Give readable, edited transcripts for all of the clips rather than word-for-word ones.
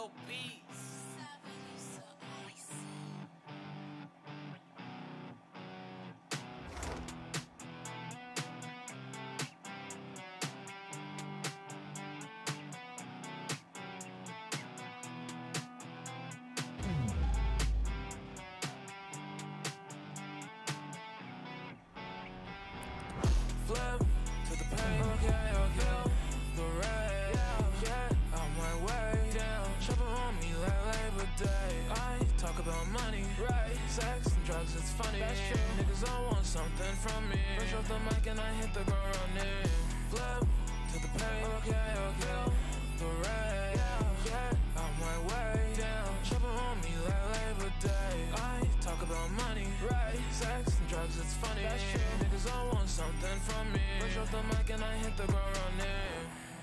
Dope beats. Flip to the pain, okay, the rain, yeah, on my way down. Shopping on me like Labor Day. I talk about money, right? Sex and drugs, it's funny. That's true. Niggas all want something from me. Push off the mic and I hit the ground running. Flip to the pain, okay, the rain, yeah, on my way down. Shopping on me like Labor Day. I talk about money, right? Sex and drugs, it's funny. That's true. Niggas all want something from me. Push off the mic and I hit the ground running.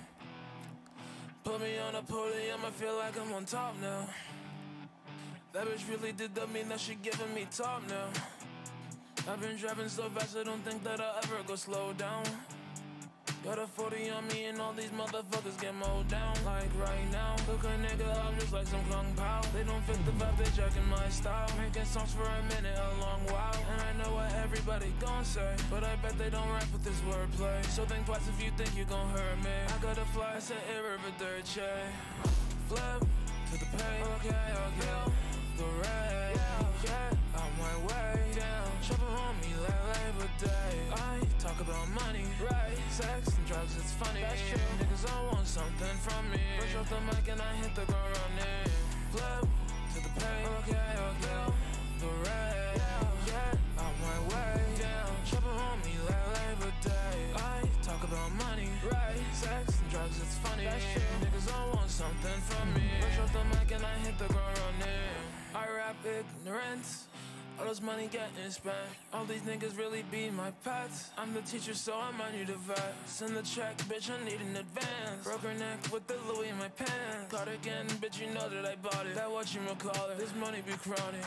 Put me on a podium, I feel like I'm on top now. That bitch really did that mean that she giving me top now. I've been driving so fast, I don't think that I'll ever go slow down. Got a 40 on me and all these motherfuckers get mowed down. Like right now, look a nigga up just like some Kung Pao. They don't fit the vibe, they jacking my style. Making songs for a minute, a long while. And I know what everybody gon' say, but I bet they don't rap with this wordplay. So think twice if you think you gon' hurt me. I gotta fly, it's an irreverderche. Flip to the pain, okay, the rain, yeah, on my way down. Shopping on me like Labor Day. I talk about money, right? Sex and drugs, it's funny. That's true. Niggas all want something from me. Push off the mic and I hit the ground running. Flip to the pain, okay, the rain, yeah, on my way down. Shopping on me like Labor Day. I talk about money, right? Sex and drugs, it's funny. That's true. Niggas all want something from me. Push off the mic and I hit the ground running. I rap ignorance. All this money getting spent. All these niggas really be my pets. I'm the teacher, so I might need a vet. Send the check, bitch, I need an advance. Broke her neck with the Louis in my pants. Cardigan, bitch, you know that I bought it. That whatchamacallit, this money be chronic.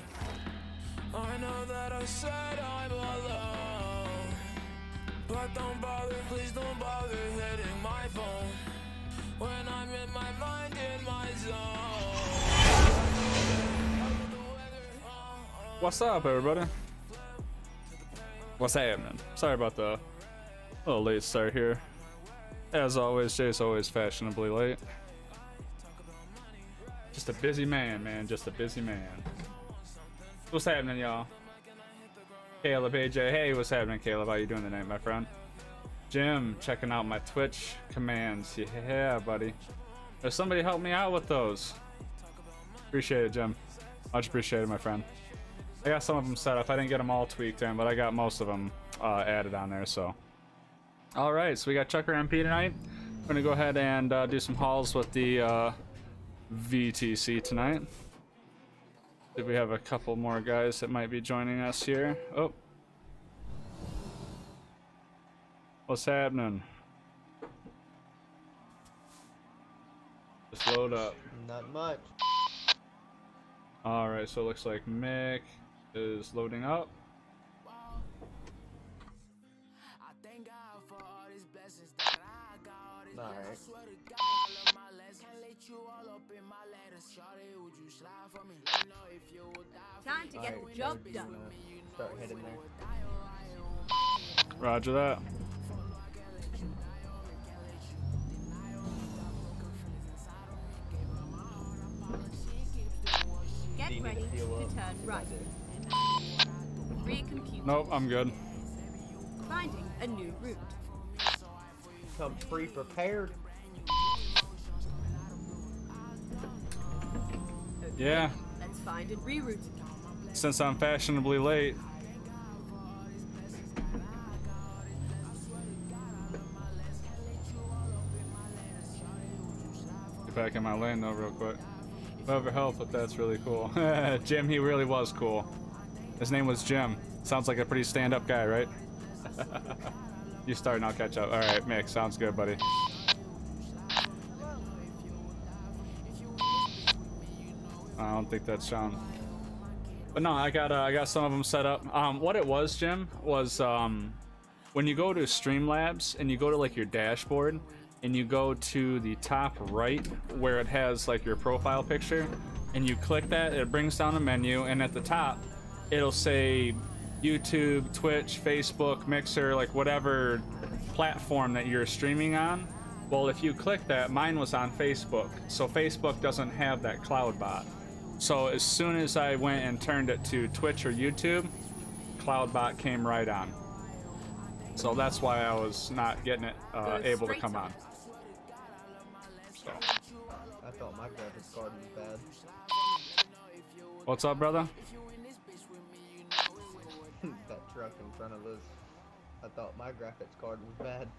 I know that I said I'm alone, but don't bother, please don't bother hitting my phone when I'm in my mind, in my zone. What's up, everybody? What's happening? Sorry about the little late start here. As always, Jay's always fashionably late. Just a busy man, just a busy man. What's happening, y'all? Caleb, AJ. Hey, what's happening, Caleb? How you doing tonight, my friend? Jim, checking out my Twitch commands. Yeah, buddy. There's somebody help me out with those. Appreciate it, Jim. Much appreciated, my friend. I got some of them set up. I didn't get them all tweaked in, but I got most of them added on there, so. All right, so we got Chucker MP tonight. We're gonna go ahead and do some hauls with the VTC tonight. We have a couple more guys that might be joining us here. Oh. What's happening? Just load up. Not much. All right, so it looks like Mick is loading up. Alright. Time to get the job done. Start heading there. Roger that. Get ready to turn right. Recompute. Nope, I'm good. Finding a new route. Come pre-prepared. Yeah, Let's find and reroute. since I'm fashionably late. Get back in my lane though real quick. Whoever helped with that's really cool. Jim, he really was cool. His name was Jim. Sounds like a pretty stand-up guy, right? You start and I'll catch up. Alright, Mick, sounds good, buddy. I don't think that's Sean. But no, I got some of them set up. What it was, Jim, was when you go to Streamlabs and you go to like your dashboard, and you go to the top right where it has like your profile picture, and you click that, it brings down a menu, and at the top it'll say YouTube, Twitch, Facebook, Mixer, like whatever platform that you're streaming on. Well, if you click that, mine was on Facebook, so Facebook doesn't have that cloud bot. So as soon as I went and turned it to Twitch or YouTube, Cloudbot came right on. So that's why I was not getting it able to come on. So. I thought my graphics card was bad. What's up, brother? That truck in front of us. I thought my graphics card was bad.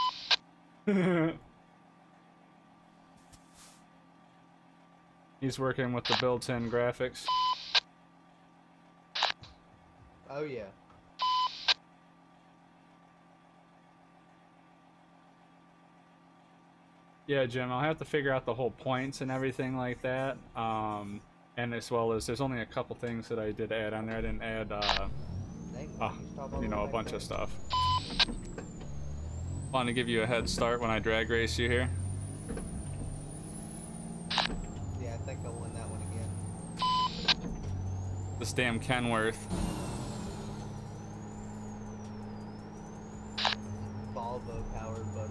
He's working with the built-in graphics. Oh yeah. Yeah, Jim, I'll have to figure out the whole points and everything like that. And as well as there's only a couple things that I did add on there. I didn't add, you know, a bunch of stuff. Want to give you a head start when I drag race you here. Yeah, I think I'll win that one again. This damn Kenworth. Volvo powered, buddy.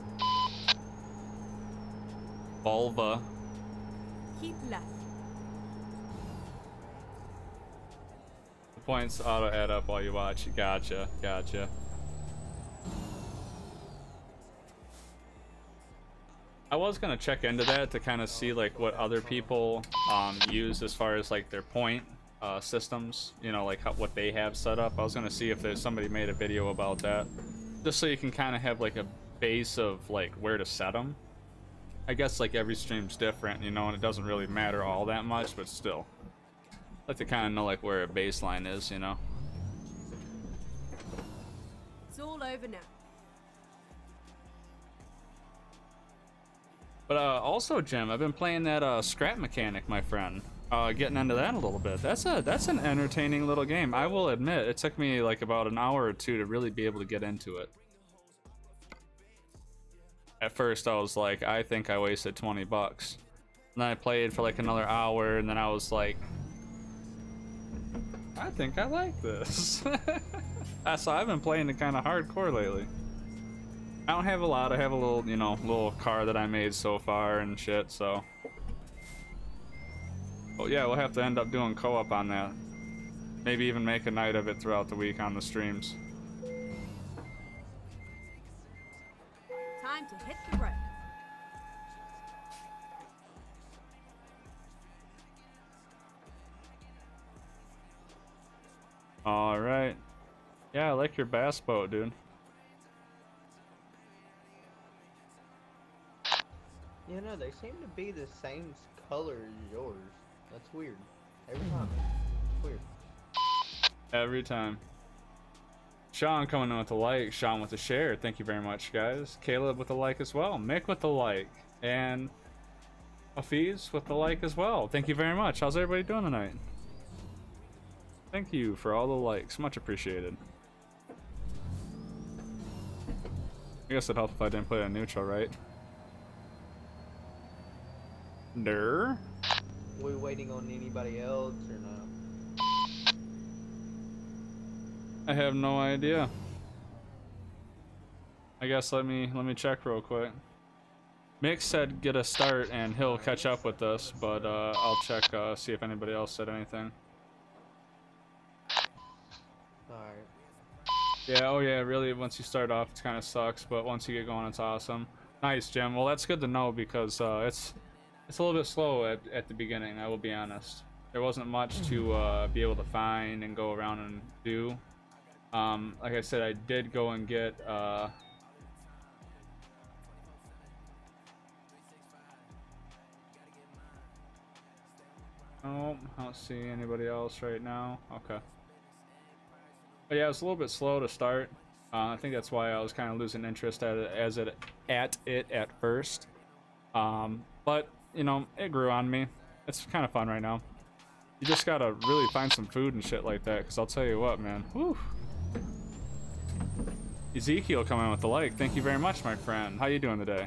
Volva. Keep left. The points auto add up while you watch. Gotcha, gotcha. I was gonna check into that to kind of see like what other people use as far as like their point systems, you know, like what they have set up. I was gonna see if there's somebody made a video about that, just so you can kind of have like a base of like where to set them. I guess like every stream's different, you know, and it doesn't really matter all that much, but still, I like to kind of know like where a baseline is, you know. It's all over now. But also, Jim, I've been playing that Scrap Mechanic, my friend. Getting into that a little bit. That's an entertaining little game. I will admit, it took me like about an hour or two to really be able to get into it. At first, I was like, I think I wasted 20 bucks. And then I played for like another hour, and then I was like, I think I like this. So I've been playing it kind of hardcore lately. I don't have a lot. I have a little, you know, little car that I made so far and shit, so. Well, yeah, we'll have to end up doing co-op on that. Maybe even make a night of it throughout the week on the streams. Time to hit the road. Alright. Yeah, I like your bass boat, dude. You know, they seem to be the same color as yours. That's weird. Every time. It's weird. Every time. Sean coming in with a like. Sean with a share. Thank you very much, guys. Caleb with a like as well. Mick with the like. And Hafiz with the like as well. Thank you very much. How's everybody doing tonight? Thank you for all the likes. Much appreciated. I guess it'd help if I didn't put it in neutral, right? Dur. We waiting on anybody else or no? I have no idea. I guess let me check real quick. Mick said get a start and he'll catch up with us, but I'll check see if anybody else said anything. Alright. Yeah, oh yeah, really once you start off it kind of sucks, but once you get going it's awesome. Nice, Jim. Well, that's good to know because it's a little bit slow at the beginning, I will be honest. There wasn't much to be able to find and go around and do. Like I said, I did go and get oh, I don't see anybody else right now. Okay. But yeah, it's a little bit slow to start. I think that's why I was kind of losing interest at it at first. But you know, it grew on me. It's kind of fun right now. You just gotta really find some food and shit like that, because I'll tell you what, man. Whew. Ezekiel coming with the like. Thank you very much, my friend. How you doing today?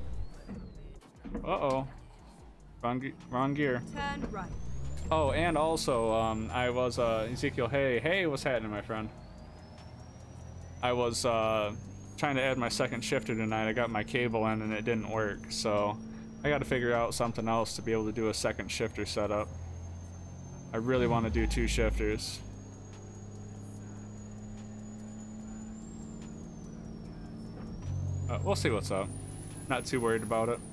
Uh-oh. Wrong gear. Turn right. Oh, and also, I was, Ezekiel, hey, what's happening, my friend? I was, trying to add my second shifter tonight. I got my cable in and it didn't work, so I gotta figure out something else to be able to do a second shifter setup. I really want to do 2 shifters. We'll see what's up. Not too worried about it.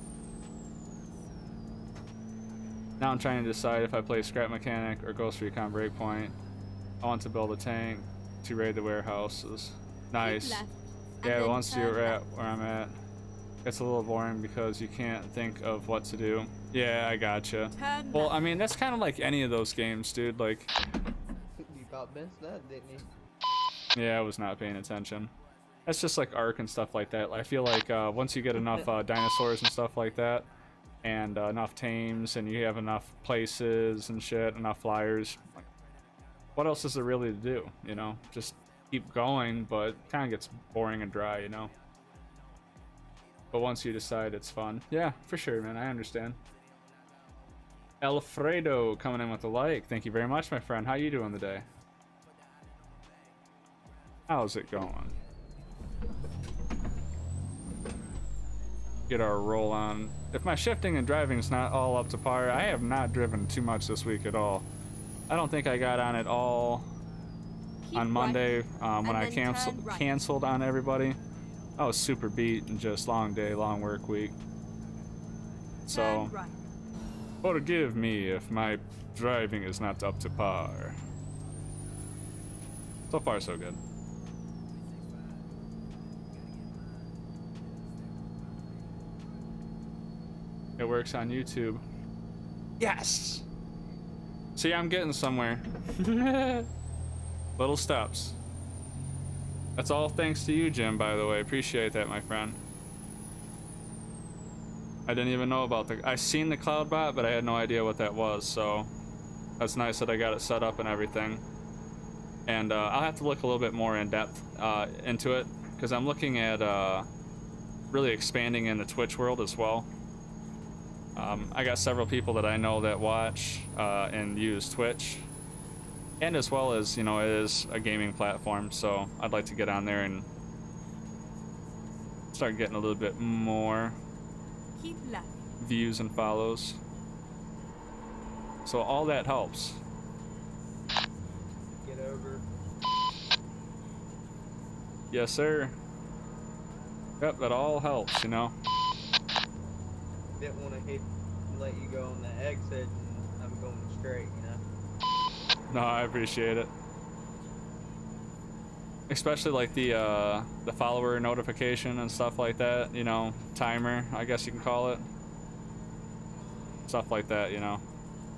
Now I'm trying to decide if I play Scrap Mechanic or Ghost Recon Breakpoint. I want to build a tank to raid the warehouses. Nice. Keep left, and Yeah, then once turn you're at right. where I'm at, it's a little boring because you can't think of what to do. Yeah, I gotcha. Turn Well, left. I mean, that's kind of like any of those games, dude. Like, You about Ben's nut, didn't you? yeah, I was not paying attention. That's just like Ark and stuff like that. I feel like once you get enough dinosaurs and stuff like that, and enough tames, and you have enough places and shit, enough flyers, like, what else is there really to do? You know, just keep going, but kind of gets boring and dry, you know. But once you decide it's fun, yeah, for sure, man. I understand. Alfredo coming in with a like. Thank you very much, my friend. How you doing today? How's it going? Get our roll on. If my shifting and driving is not all up to par, I have not driven too much this week at all. I don't think I got on it all Keep on right, Monday when and I then turn right. canceled on everybody. I was super beat and just long day, long work week. So, Turn right. forgive me if my driving is not up to par. So far, so good. It works on YouTube. Yes! See, I'm getting somewhere. Little steps. That's all thanks to you, Jim, by the way. Appreciate that, my friend. I didn't even know about I seen the CloudBot, but I had no idea what that was, so that's nice that I got it set up and everything. And I'll have to look a little bit more in depth into it, because I'm looking at really expanding in the Twitch world as well. I got several people that I know that watch and use Twitch, and as well as, you know, it is a gaming platform, so I'd like to get on there and start getting a little bit more Keep left. views and follows. So all that helps. Get over. Yes, sir. Yep, that all helps, you know. Didn't want to let you go on the exit, and I'm going straight, you know. No, I appreciate it. Especially like the follower notification and stuff like that, you know, timer, I guess you can call it. Stuff like that, you know.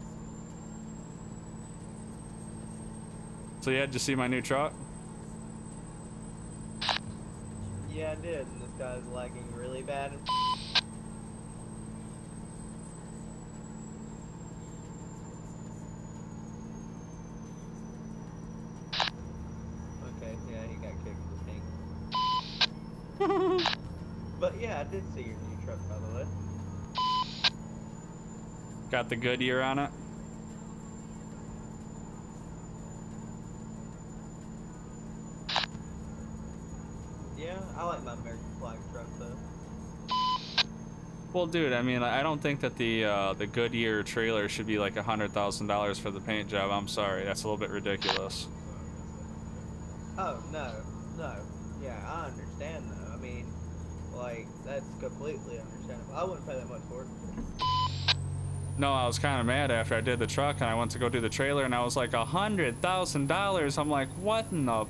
So yeah, did you see my new truck? Yeah, I did, and this guy's lagging really bad. Okay, yeah, he got kicked for pink. But yeah, I did see your new truck, by the way. Got the Goodyear on it. Yeah, I like my American flag truck though. Well, dude, I mean, I don't think that the Goodyear trailer should be like $100,000 for the paint job. I'm sorry, that's a little bit ridiculous. Oh, no. Yeah, I understand though. I mean, like, that's completely understandable. I wouldn't pay that much for it. No, I was kind of mad after I did the truck and I went to go do the trailer and I was like $100,000. I'm like, what in the?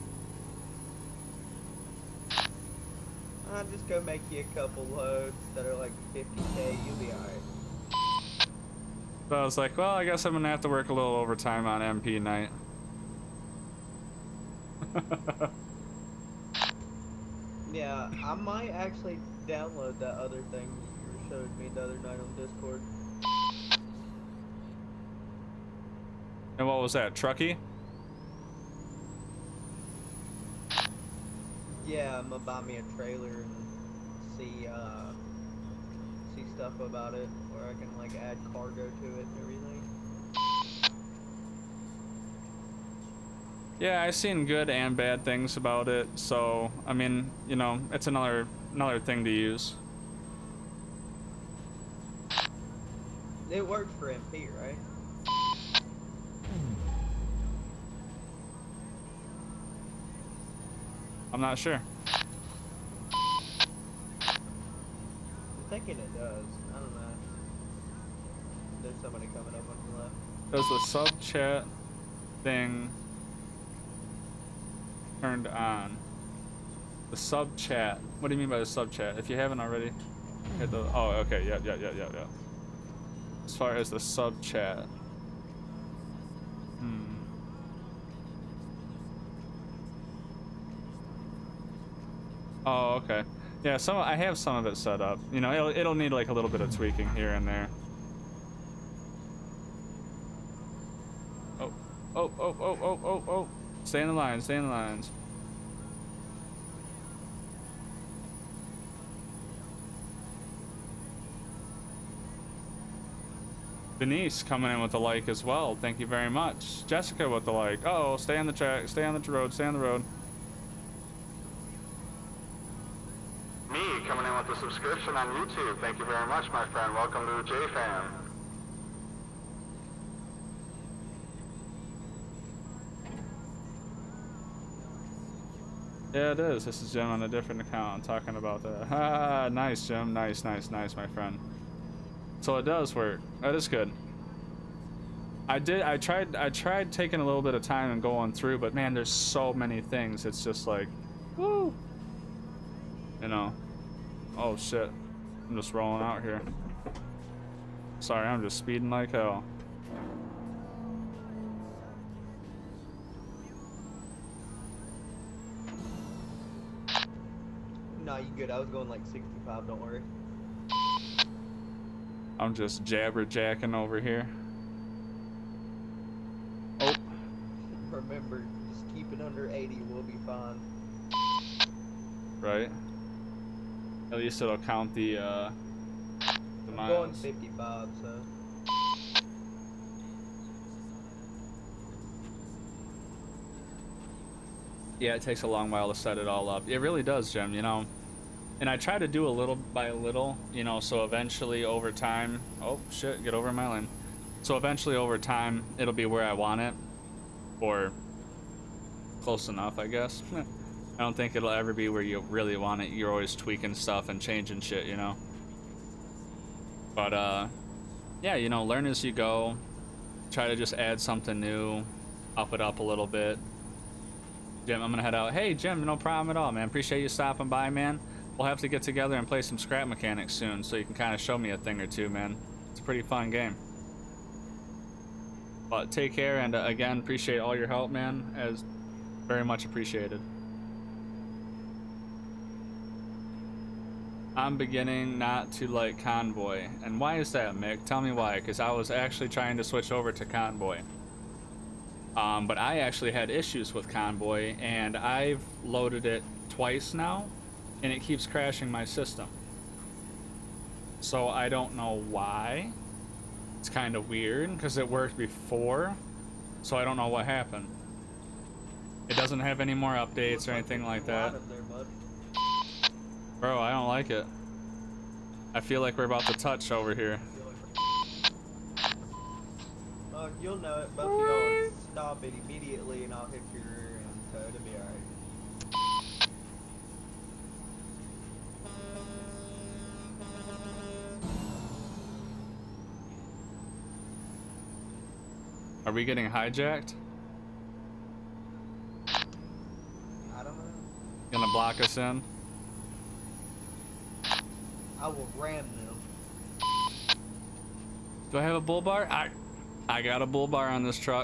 I'll just go make you a couple loads that are like 50K. You'll be alright. So I was like, well, I guess I'm gonna have to work a little overtime on MP night. Yeah, I might actually download that other thing you showed me the other night on Discord. And what was that, Truckee? Yeah, I'm gonna buy me a trailer and see stuff about it where I can like add cargo to it and everything. Yeah, I've seen good and bad things about it, so I mean, you know, it's another thing to use. It works for MP, right? I'm not sure. I'm thinking it does. I don't know. There's somebody coming up on the left. Does the sub chat thing turned on? The sub chat. What do you mean by the sub chat? If you haven't already, hit the. Oh, okay. Yeah. As far as the sub chat. Oh, okay. Yeah, I have some of it set up. You know, it'll need like a little bit of tweaking here and there. Oh. Stay in the lines, stay in the lines. Denise coming in with a like as well. Thank you very much. Jessica with the like. Uh oh, stay on the track, stay on the road, stay on the road. Me coming in with a subscription on YouTube. Thank you very much, my friend. Welcome to the J-Fam. Yeah, it is. This is Jim on a different account talking about that. Ah, nice, Jim. Nice, my friend. So it does work. That is good. I tried taking a little bit of time and going through, but man, there's so many things. It's just like, woo. You know. Oh shit. I'm just rolling out here. Sorry, I'm just speeding like hell. No, you good. I was going like 65, don't worry. I'm just jabber-jacking over here. Oh. Remember, just keep it under 80, we'll be fine. Right. At least it'll count the I'm miles. going 55, so. Yeah, it takes a long while to set it all up. It really does, Jim, you know. And I try to do a little by little, you know, so eventually over time... Oh, shit, get over my lane. So eventually over time, it'll be where I want it. Or close enough, I guess. I don't think it'll ever be where you really want it. You're always tweaking stuff and changing shit, you know. But, yeah, you know, learn as you go. Try to just add something new. Up it up a little bit. Jim, I'm gonna head out. Hey, Jim, no problem at all, man. Appreciate you stopping by, man. We'll have to get together and play some scrap mechanics soon, so you can kind of show me a thing or two, man. It's a pretty fun game. But take care, and again, appreciate all your help, man. As very much appreciated. I'm beginning not to like Convoy. And why is that, Mick? Tell me why, because I was actually trying to switch over to Convoy. But I actually had issues with Convoy, and I've loaded it twice now, and it keeps crashing my system. So I don't know why. It's kind of weird, because it worked before, so I don't know what happened. It doesn't have any more updates or anything like that. Bro, I don't like it. I feel like we're about to touch over here. You'll know it, both of y'all stop it immediately and I'll hit your rear end, so it'll be alright. Are we getting hijacked? I don't know. Gonna block us in? I will ram them. Do I have a bull bar? I got a bull bar on this truck.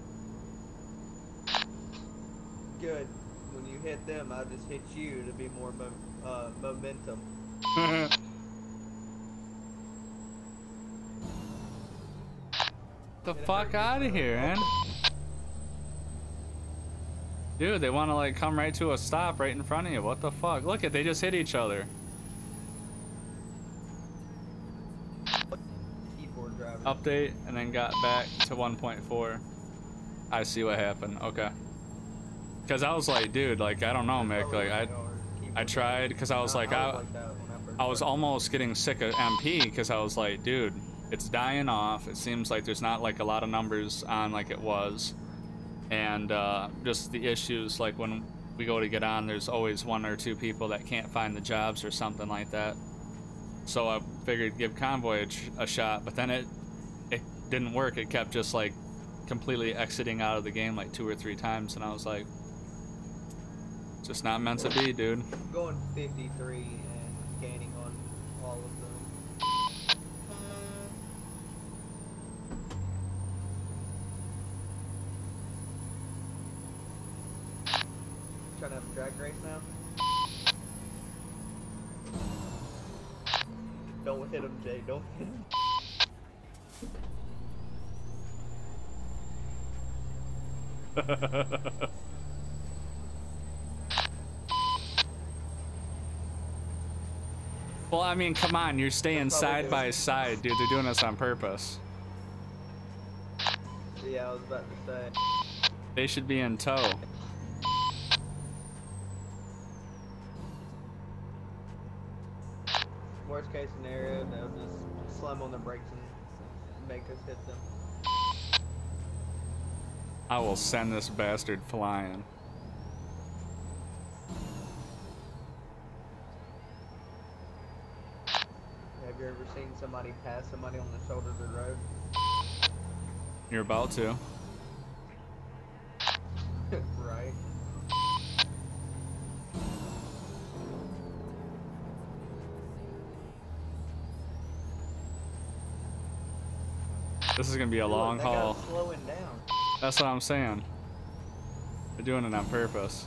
Good. When you hit them, I'll just hit you to be more momentum. The fuck out of here, man. Dude, they want to like come right to a stop right in front of you. What the fuck? Look at, they just hit each other. Keyboard driver. Update and then got back to 1.4. I see what happened. Okay. Because I was like, dude, like, I don't know, Mick. Like, I tried because I was like, I was almost getting sick of MP because I was like, dude, it's dying off. It seems like there's not like a lot of numbers on like it was. And just the issues, like when we go to get on, there's always 1 or 2 people that can't find the jobs or something like that. So I figured give Convoy a shot, but then it didn't work. It kept just like completely exiting out of the game like 2 or 3 times, and I was like, just not meant to be, dude. I'm going 53 and scanning on all of them. Trying to have a drag race now. Don't hit him, Jay. Don't hit him. Well, I mean, come on, you're staying side by side, dude. They're doing this on purpose. Yeah, I was about to say. They should be in tow. Worst case scenario, they'll just slam on the brakes and make us hit them. I will send this bastard flying. Have you ever seen somebody pass somebody on the shoulder of the road? You're about to. Right. This is gonna be a long That haul. guy's slowing down. That's what I'm saying. They're doing it on purpose.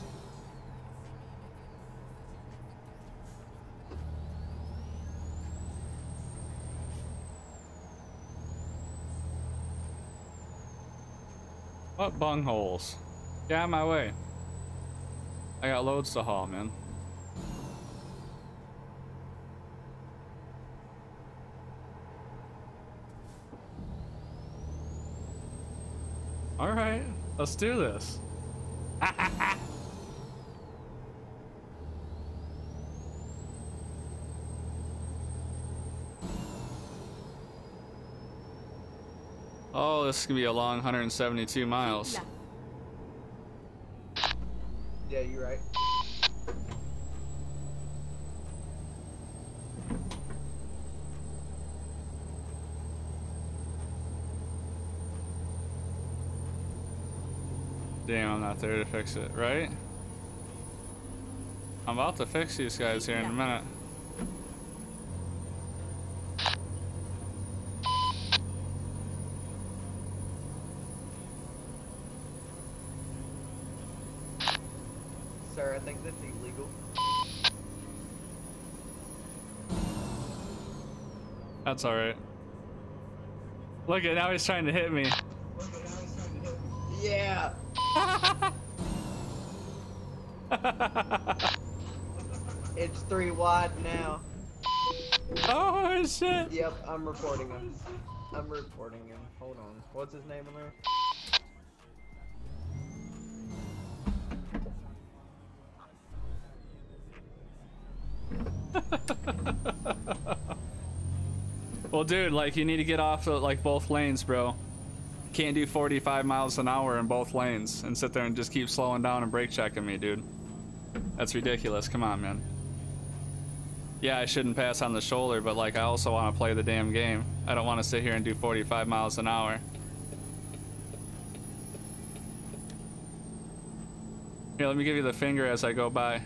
What bungholes? Get out of my way. I got loads to haul, man. All right, let's do this. Oh, this is gonna be a long 172 miles. Left. Yeah, you're right. Damn, I'm not there to fix it, right? I'm about to fix these guys here in a minute. Sir, I think that's illegal. That's alright. Look at, now he's trying to hit me. Yeah! It's 3 wide now. Oh shit! Yep, I'm reporting him. I'm reporting him. Hold on. What's his name on there? Well, dude, like, you need to get off of, like, both lanes, bro. Can't do 45 miles an hour in both lanes and sit there and just keep slowing down and brake checking me, dude. That's ridiculous. Come on, man. Yeah, I shouldn't pass on the shoulder, but, like, I also want to play the damn game. I don't want to sit here and do 45 miles an hour. Here, let me give you the finger as I go by.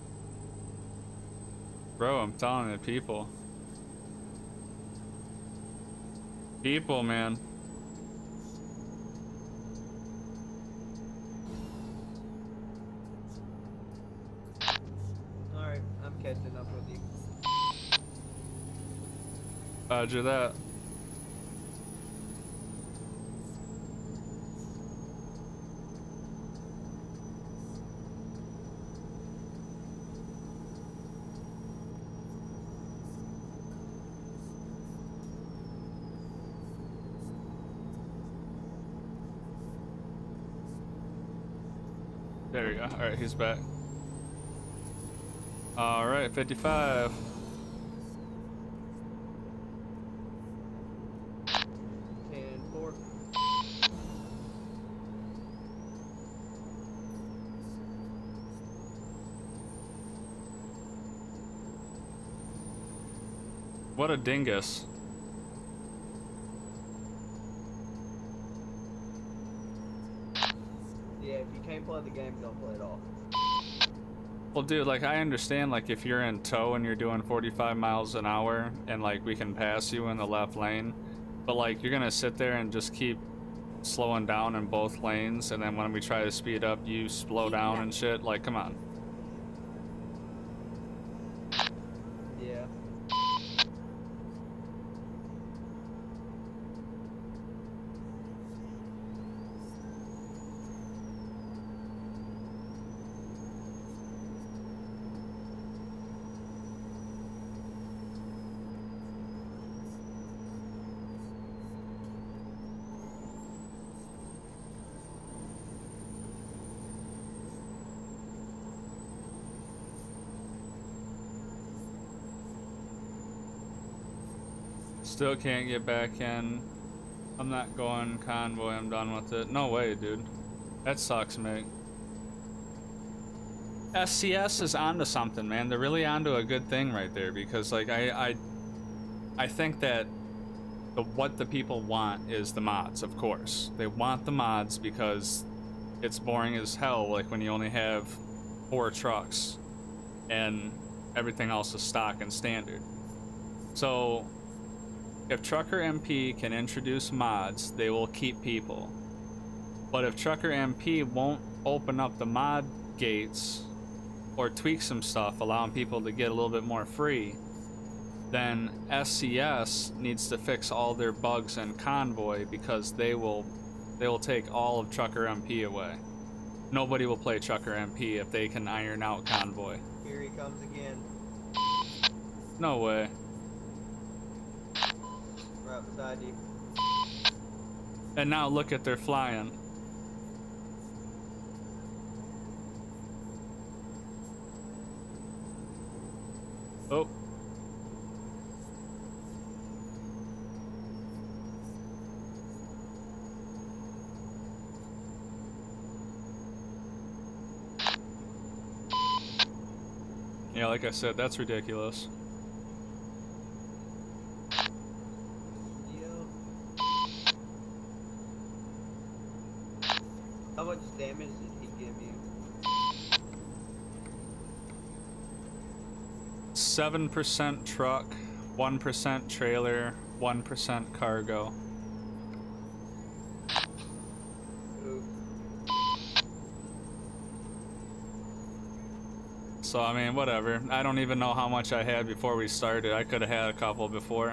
Bro, I'm telling you, people. People, man. Alright, I'm catching up with you. Roger that. There we go. All right, he's back. All right, 55. And 4. What a dingus. Yeah, if you can't play the game, don't play it all. Well, dude, like, I understand, like, if you're in tow and you're doing 45 miles an hour and, like, we can pass you in the left lane, but, like, you're gonna sit there and just keep slowing down in both lanes, and then when we try to speed up, you slow down and shit. Like, come on. Yeah. Still can't get back in. I'm not going convoy, I'm done with it. No way, dude. That sucks, mate. SCS is onto something, man. They're really onto a good thing right there, because, like, I think that what the people want is the mods, of course. They want the mods because it's boring as hell, like, when you only have 4 trucks and everything else is stock and standard. So if Trucker MP can introduce mods, they will keep people. But if Trucker MP won't open up the mod gates or tweak some stuff, allowing people to get a little bit more free, then SCS needs to fix all their bugs in Convoy, because they will take all of Trucker MP away. Nobody will play Trucker MP if they can iron out Convoy. Here he comes again. No way. Right beside you. And now look at they're flying. Oh. Yeah, like I said, that's ridiculous. How much damage did he give you? 7% truck, 1% trailer, 1% cargo. Ooh. So, I mean, whatever. I don't even know how much I had before we started. I could have had a couple before.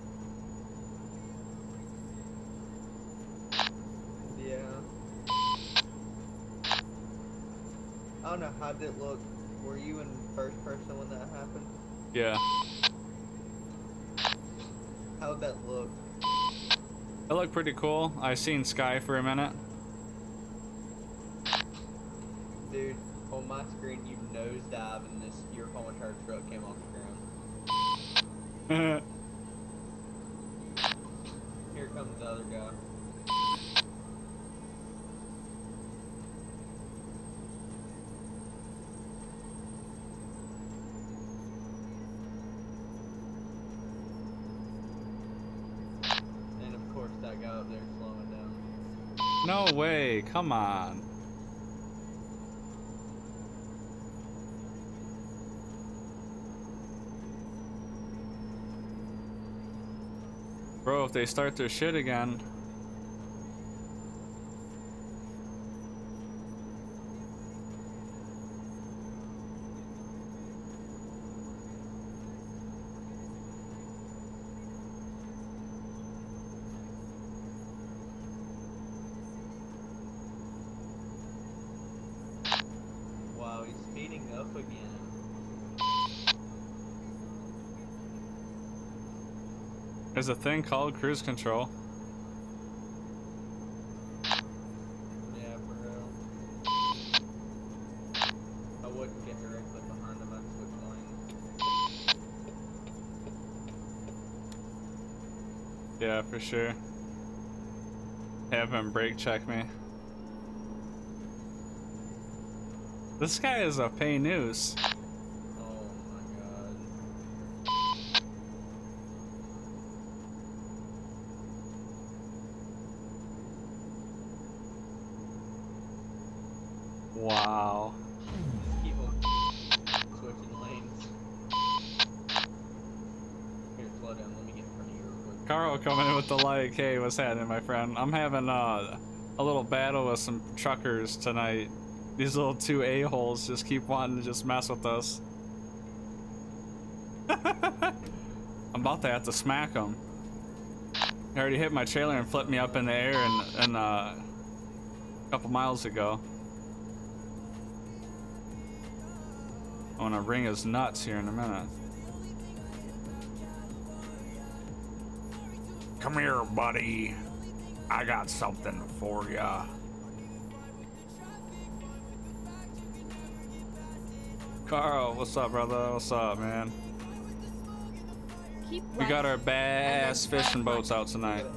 Yeah. I don't know, how did it look? Were you in first person when that happened? Yeah. How would that look? It looked pretty cool. I seen Sky for a minute. Dude, on my screen you nosedive and this your Comantar truck came off the ground. Here comes the other guy. And of course that guy up there slowing down. No way, come on. Bro, if they start their shit again. Wow, he's speeding up again. There's a thing called cruise control. Yeah, for real. I wouldn't get directly behind him, I'd switch lanes. Yeah, for sure. Have him brake check me. This guy is a pay news. Oh my god. Wow. Keep him switching lanes. Here, slow down, let me get in front of you real quick. Carl coming in with the like. Hey, what's happening, my friend? I'm having a little battle with some truckers tonight. These little two a-holes just keep wanting to just mess with us. I'm about to have to smack them. They already hit my trailer and flipped me up in the air and a couple miles ago. I want to wring his nuts here in a minute. Come here, buddy. I got something for ya. Carl, what's up, brother? What's up, man? Keep We right. got our bass fishing boats out tonight.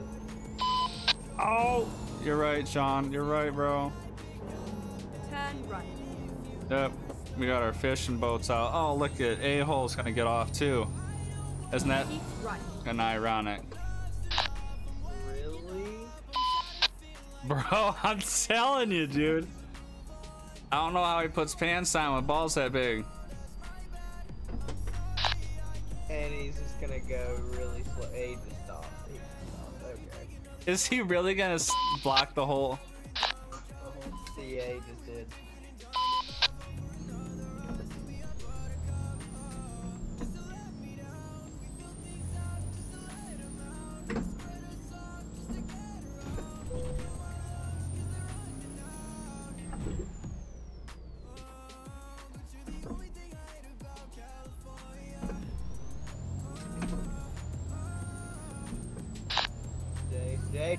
Oh, you're right, Sean. You're right, bro. Turn right. Yep, we got our fishing boats out. Oh, look at A-hole's gonna get off too. Isn't that Keep right. kind of ironic? Really? Bro, I'm telling you, dude. I don't know how he puts pants on with balls that big. And he's just gonna go really slow. He just stopped. He just stopped. Okay. Is he really gonna block the hole? Yeah, he just did. Jay.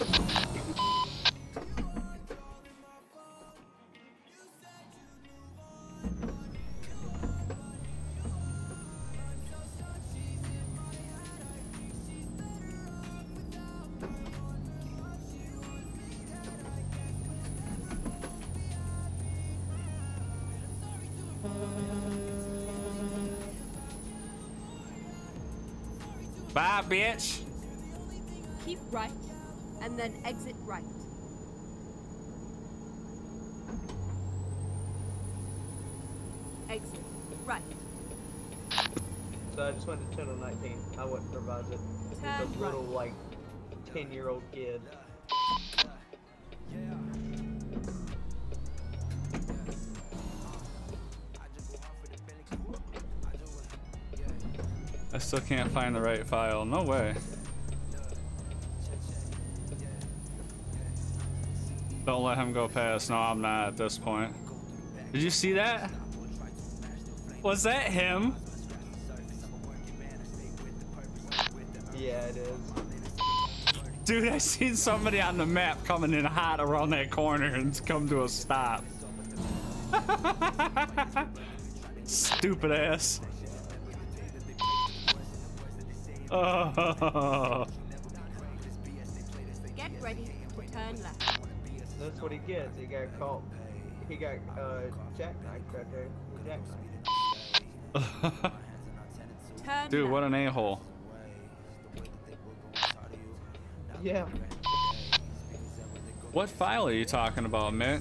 Bye, bitch. Keep right. And then exit right. Exit right. So I just went to Channel 19. I wouldn't revise it. He's a Turn little, like, 10-year-old kid. I still can't find the right file. No way. Don't let him go past. No, I'm not at this point. Did you see that? Was that him? Yeah, it is. Dude, I seen somebody on the map coming in hot around that corner and come to a stop. Stupid ass. Oh. Get ready to turn left. That's what he gets. He got caught. He got jackknifed right there. Jackknifed. Turn Dude, left. what an a-hole. Yeah. What file are you talking about, Mitt?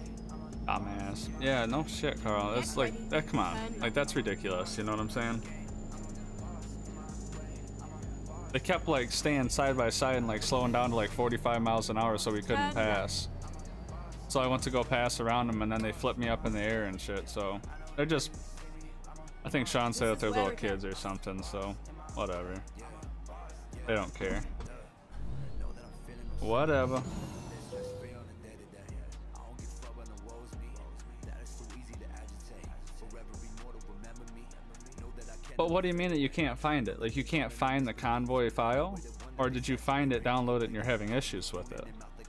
Dumbass. Yeah, no shit, Carl. That's like, that. Come on. Like, that's ridiculous. You know what I'm saying? They kept like staying side by side and like slowing down to like 45 miles an hour so we couldn't pass. So I went to go pass around them and then they flipped me up in the air and shit. So they're just, I think Sean said that they're little kids or something, so whatever. They don't care. Whatever. But what do you mean that you can't find it? Like you can't find the convoy file? Or did you find it, download it, and you're having issues with it?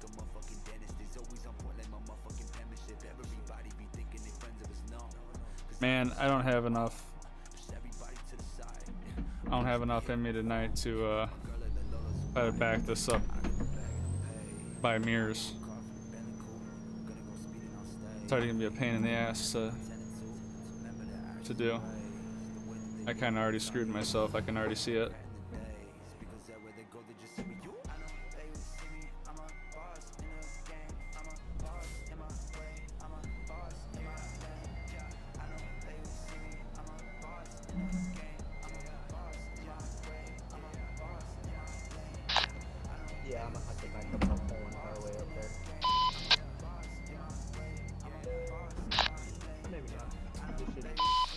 Man, I don't have enough. I don't have enough in me tonight to try to back this up by mirrors. It's already gonna be a pain in the ass to do. I kind of already screwed myself. I can already see it. Yeah, I'm gonna have to back up my whole entire way up there. Maybe not. We should.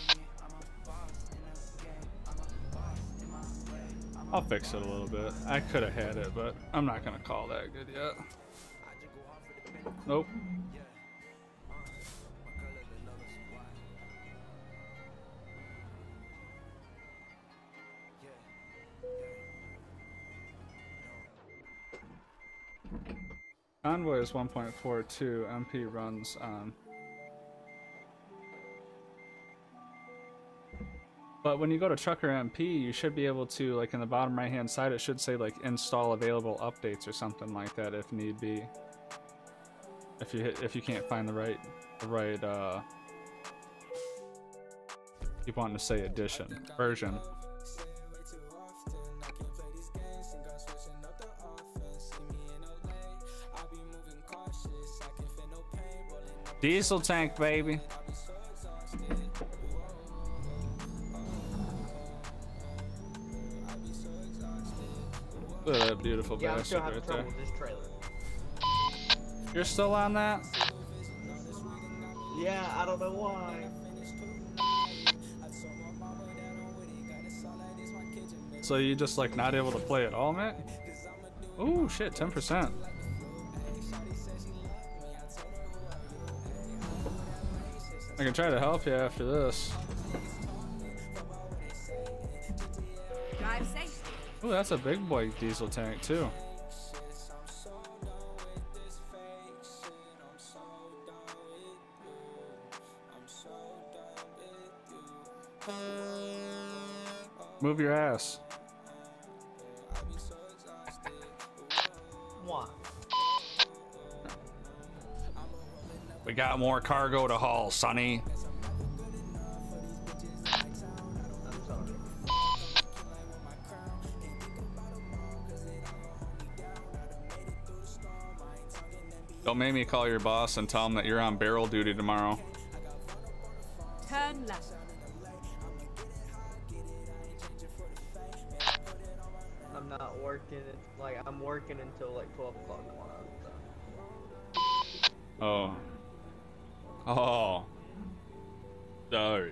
I'll fix it a little bit. I could have had it, but I'm not gonna call that good yet. Nope. Convoy is 1.42. MP runs on. But when you go to Trucker MP, you should be able to, like in the bottom right hand side, it should say like install available updates or something like that if need be. If you can't find the right keep wanting to say version. Diesel tank, baby. Look at that beautiful bastard right there. With this trailer. You're still on that? Yeah, I don't know why. So you just like not able to play at all, man? Oh shit, 10%. I can try to help you after this. Drive safe. Oh, that's a big boy diesel tank too. Move your ass. Why? We got more cargo to haul, Sonny. I'm sorry. Don't make me call your boss and tell him that you're on barrel duty tomorrow. Turn left. I'm not working. Like I'm working until like 12 o'clock tomorrow. So. Oh. Oh. Sorry.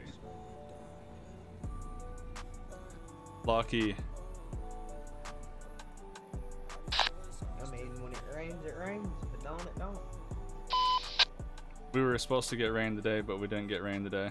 Lucky. I mean, when it rains, it rains. If it don't, it don't. We were supposed to get rain today, but we didn't get rain today.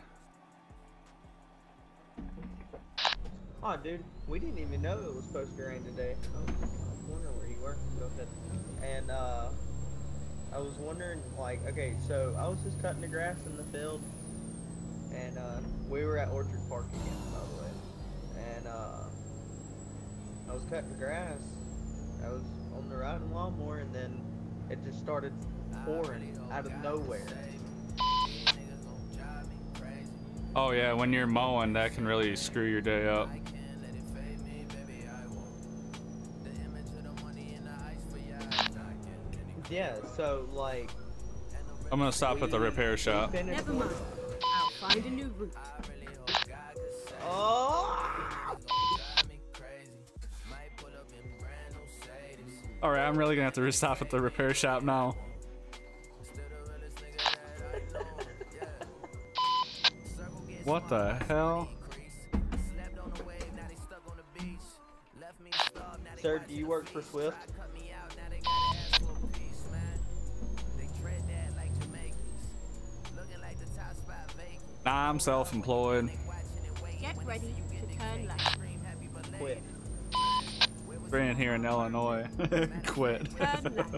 Oh, dude, we didn't even know it was supposed to rain today. I was wondering where you were. Go ahead. And I was wondering, like, okay, so I was just cutting the grass in the field, and we were at Orchard Park again, by the way. And I was cutting the grass. I was on the riding lawnmower, and then it just started pouring out of nowhere. Oh yeah, when you're mowing, that can really screw your day up. Yeah, so like. I'm gonna stop at the repair shop. Never mind. I'll find a new route. Alright, I'm really gonna have to stop at the repair shop now. What the hell? Sir, do you work for Swift? Nah, I'm self-employed. Get ready to turn left. Quit. Been here in Illinois. Quit. Turn left.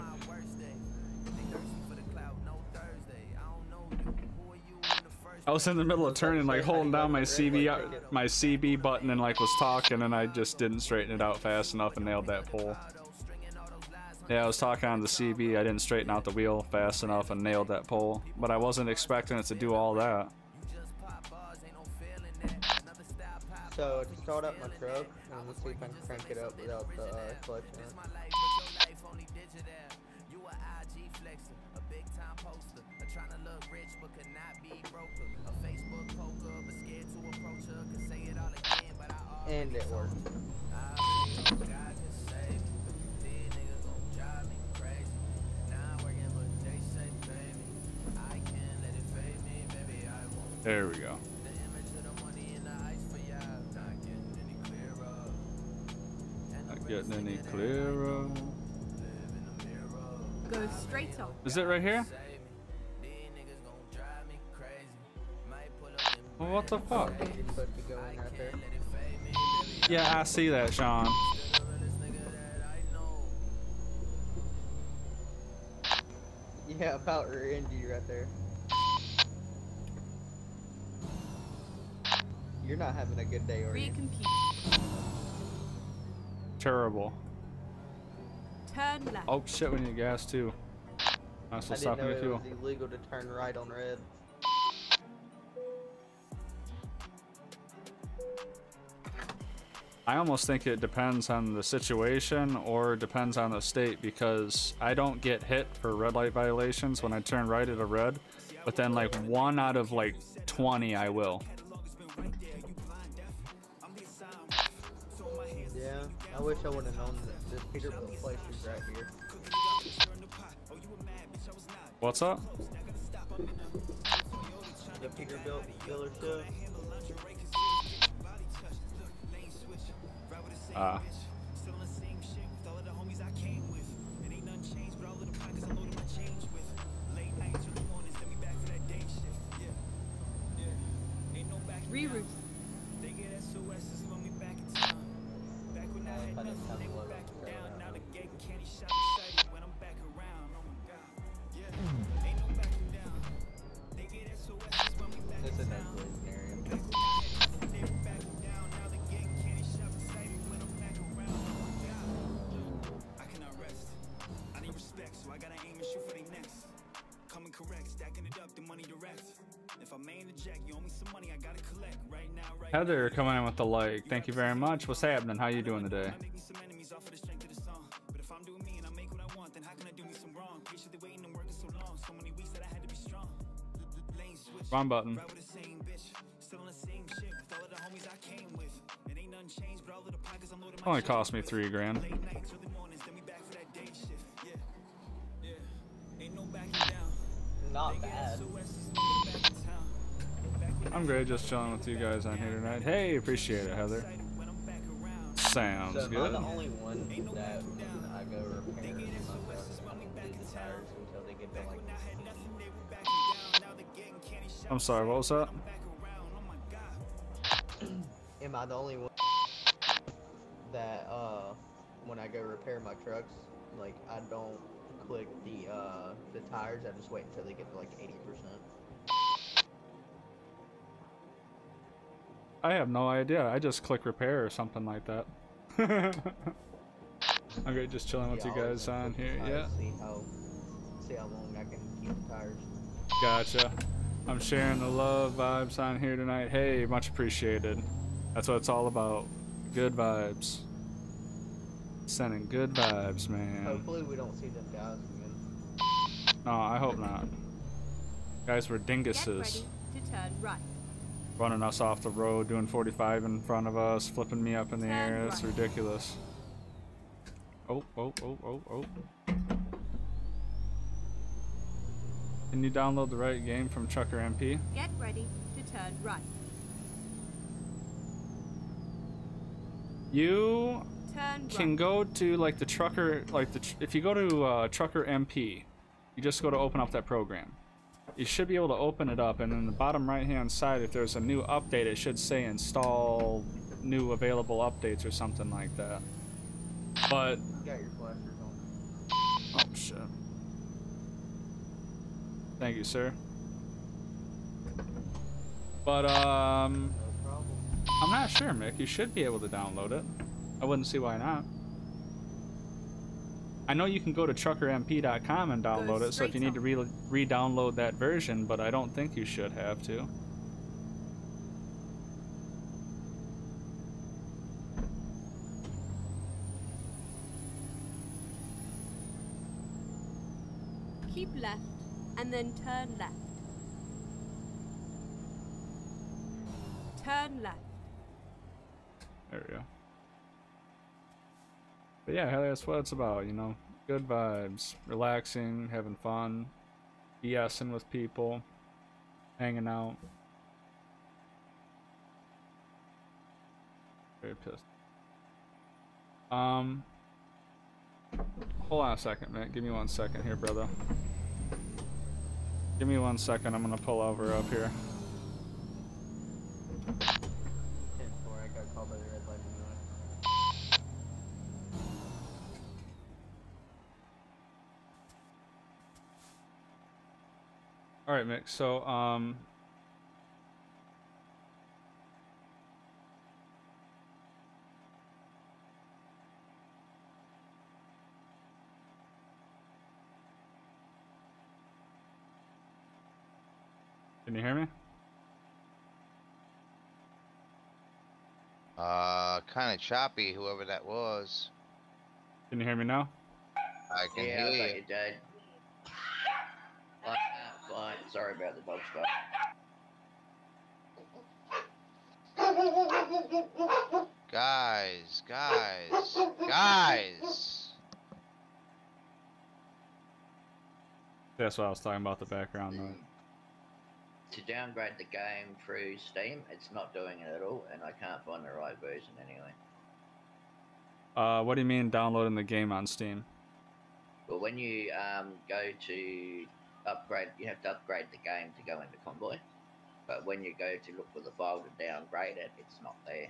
I was in the middle of turning, like holding down my CB button and like was talking, and I just didn't straighten it out fast enough and nailed that pole. Yeah, I was talking on the CB, I didn't straighten out the wheel fast enough and nailed that pole, but I wasn't expecting it to do all that. So to start up my truck, and let's see if I can crank it up without the clutch in it. And it worked. There we go. Not getting any clearer. Go straight on. Is it right here? Well, what the fuck? You're supposed to go in right there. Yeah, I see that, Sean. Yeah, about rear-end you right there. You're not having a good day, are you? Recompute. Terrible. Turn left. Oh shit, we need gas too. I'm still I didn't stopping know the it fuel. was illegal to turn right on red. I almost think it depends on the situation or depends on the state, because I don't get hit for red light violations when I turn right at a red, but then like 1 out of like 20 I will. Yeah, I wish I would have known that this Peterbilt place is right here. What's up? The Peterbilt dealership. Ah. Reroute. It's a no-collision area. Heather coming in with the like. Thank you very much. What's happening? How you doing today? Wrong button. Only cost me $3 grand. Not bad. I'm great, just chilling with you guys on here tonight. Hey, appreciate it, Heather. Sounds So am I good. the only one that when I go repair my truck, I don't leave the tires until they get to like 18? I'm sorry, what was that? Am I the only one that when I go repair my trucks, like I don't click the tires, I just wait until they get to like 80%? I have no idea. I just click repair or something like that. I'm great, just chilling with you Yeah, I'll guys just on click the here. tires, Yeah, see how long I can keep the tires. gotcha. I'm sharing the love vibes on here tonight. Hey, much appreciated. That's what it's all about. Good vibes. Sending good vibes, man. Hopefully we don't see them guys again. No, I hope not. Guys were Get dinguses. ready to turn right. Running us off the road, doing 45 in front of us, flipping me up in the Turn air. It's right. ridiculous. Oh, oh, oh, oh, oh. Can you download the right game from Trucker MP? Get ready to turn right. You Turn can right. go to like the Trucker, like if you go to Trucker MP, you just go to open up that program. You should be able to open it up, and in the bottom right hand side, if there's a new update, it should say install new available updates or something like that. But You got your flashers on. oh shit. Thank you, sir. But No problem. I'm not sure, Mick. You should be able to download it. I wouldn't see why not. I know you can go to truckermp.com and download it, so if you need to re-download that version, but I don't think you should have to. Keep left and then turn left. Turn left. There we go. But yeah, that's what it's about, you know. Good vibes, relaxing, having fun, BSing with people, hanging out. Very pissed. Hold on a second, man. Give me 1 second here, brother. Give me 1 second. I'm gonna pull over up here. 10-4, I got called by the red light anyway. All right, Mick. So, can you hear me? Kind of choppy, whoever that was. Can you hear me now? I can Yeah, I hear got you. you, Jade. Fine. Sorry about the dog stuff. Guys. That's what I was talking about, the background noise. To downgrade the game through Steam, it's not doing it at all, and I can't find the right version anyway. What do you mean downloading the game on Steam? But when you go to upgrade, you have to upgrade the game to go into Convoy. But when you go to look for the file to downgrade it, it's not there.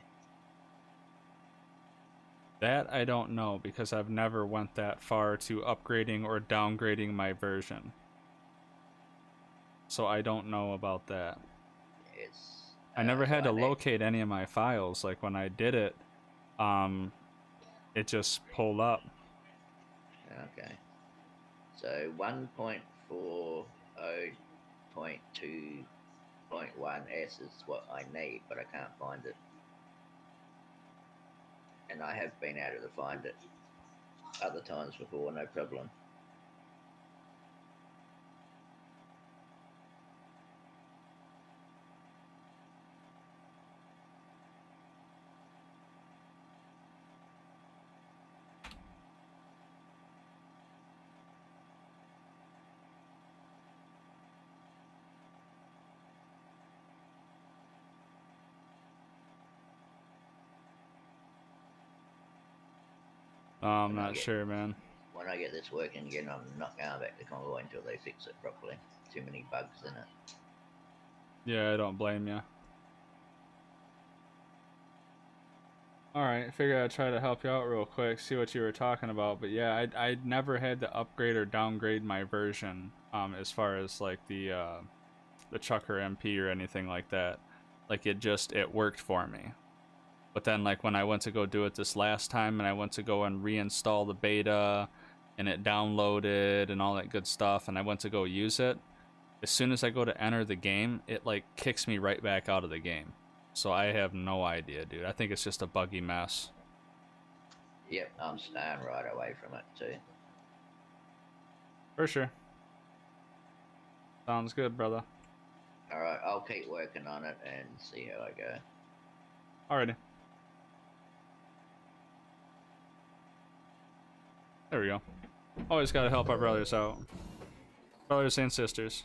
That I don't know, because I've never went that far to upgrading or downgrading my version. So I don't know about that. It's. I never had to so I need- locate any of my files. Like when I did it, it just pulled up. Okay. So 1.40.2.1s is what I need, but I can't find it. And I have been able to find it other times before, no problem. I'm not sure, man. When I get this working again, I'm not going back to Convoy until they fix it properly. Too many bugs in it. Yeah, I don't blame you. Alright, I figured I'd try to help you out real quick, see what you were talking about. But yeah, I never had to upgrade or downgrade my version, as far as like the Trucker MP or anything like that. Like it worked for me. But then like when I went to go do it this last time and I went to go and reinstall the beta and it downloaded and all that good stuff and I went to go use it, as soon as I go to enter the game, it like kicks me right back out of the game. So I have no idea, dude. I think it's just a buggy mess. Yep, I'm staying right away from it too. For sure. Sounds good, brother. Alright, I'll keep working on it and see how I go. Alrighty. There we go. Always gotta help our brothers out. Brothers and sisters.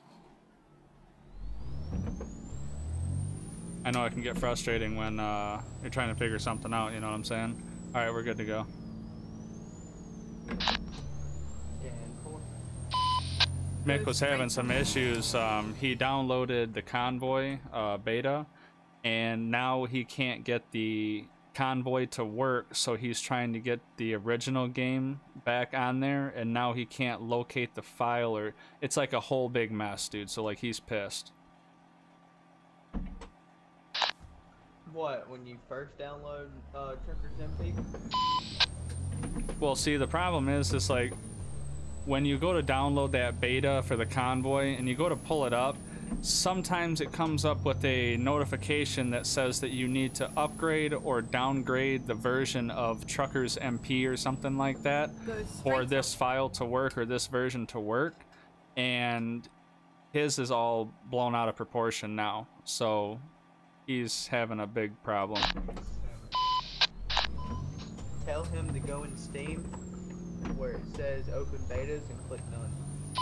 I know it can get frustrating when you're trying to figure something out, you know what I'm saying? Alright, we're good to go. Yeah, and 4. Mick was having some issues. He downloaded the Convoy beta, and now he can't get the Convoy to work, so he's trying to get the original game back on there, and now he can't locate the file, or it's like a whole big mess, dude. So like, he's pissed. What, when you first download Truckers MP? Well, see, the problem is like, when you go to download that beta for the Convoy and you go to pull it up, sometimes it comes up with a notification that says that you need to upgrade or downgrade the version of Truckers MP or something like that for this file to work or this version to work, and his is all blown out of proportion now, so he's having a big problem. Tell him to go in Steam where it says open betas and click none.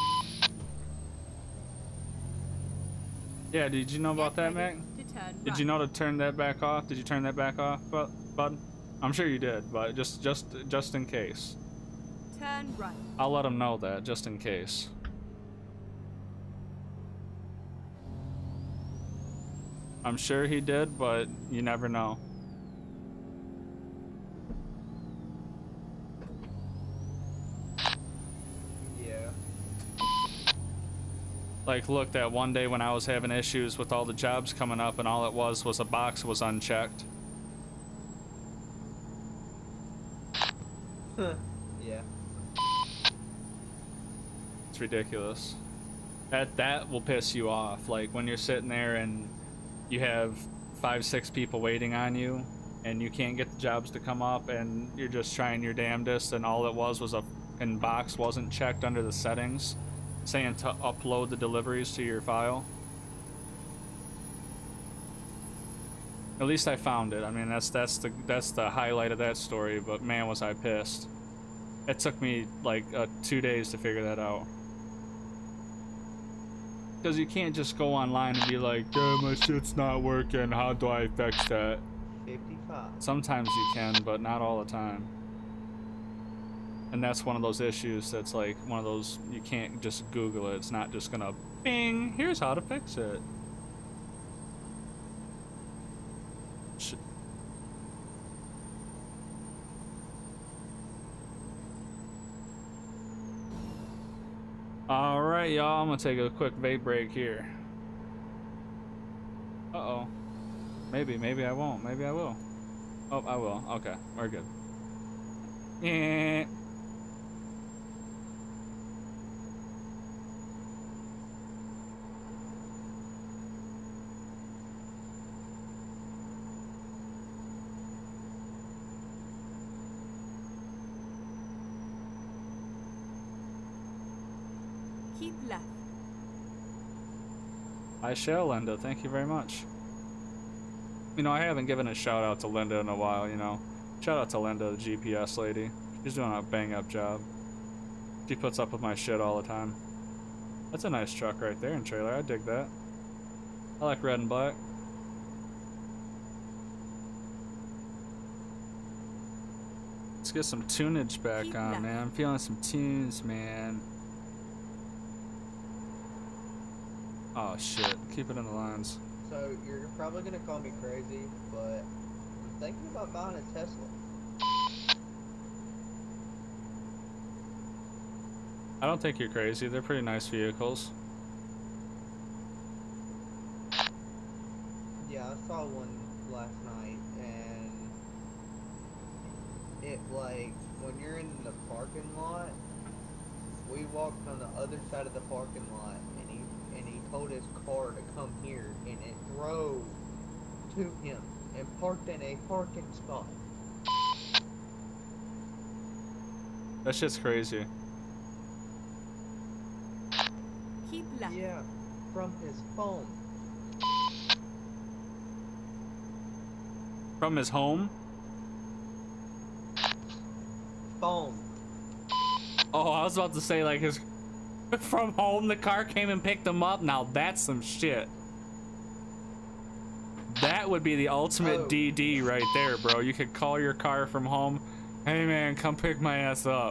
Yeah, did you know about that, Mac? Did you know to turn that back off? Did you turn that back off, bud? I'm sure you did, but just in case. Turn right. I'll let him know that, just in case. I'm sure he did, but you never know. Yeah. Like, look, that one day when I was having issues with all the jobs coming up and all it was a box was unchecked. Yeah. It's ridiculous. That will piss you off. Like, when you're sitting there and you have 5-6 people waiting on you and you can't get the jobs to come up and you're just trying your damnedest and all it was a fucking box wasn't checked under the settings saying to upload the deliveries to your file. At least I found it. I mean, that's the highlight of that story, but man was I pissed. It took me like 2 days to figure that out. Because you can't just go online and be like, yeah, my shit's not working, how do I fix that? 55. Sometimes you can, but not all the time. And that's one of those issues that's like one of those, you can't just Google it. It's not just gonna bing, here's how to fix it. Alright, y'all, I'm gonna take a quick vape break here. Uh-oh. Maybe I won't. Maybe I will. Oh, I will. Okay, we're good. Yeah. Keep left. I shall, Linda. Thank you very much. You know, I haven't given a shout out to Linda in a while, you know. Shout out to Linda, the GPS lady. She's doing a bang up job. She puts up with my shit all the time. That's a nice truck right there and trailer. I dig that. I like red and black. Let's get some tunage back Keep on, left. man. I'm feeling some tunes, man. Oh shit. Keep it in the lines. So you're probably gonna call me crazy, but I'm thinking about buying a Tesla. I don't think you're crazy. They're pretty nice vehicles. Yeah, I saw one last night, and it like when you're in the parking lot, we walked on the other side of the parking lot, and he told his car to come here, and it drove to him and parked in a parking spot. That shit's crazy. Keep left. Yeah, from his phone. From his home? Phone. Oh, I was about to say, like, his from home, the car came and picked him up. Now that's some shit. That would be the ultimate DD right there, bro. You could call your car from home. Hey, man, come pick my ass up.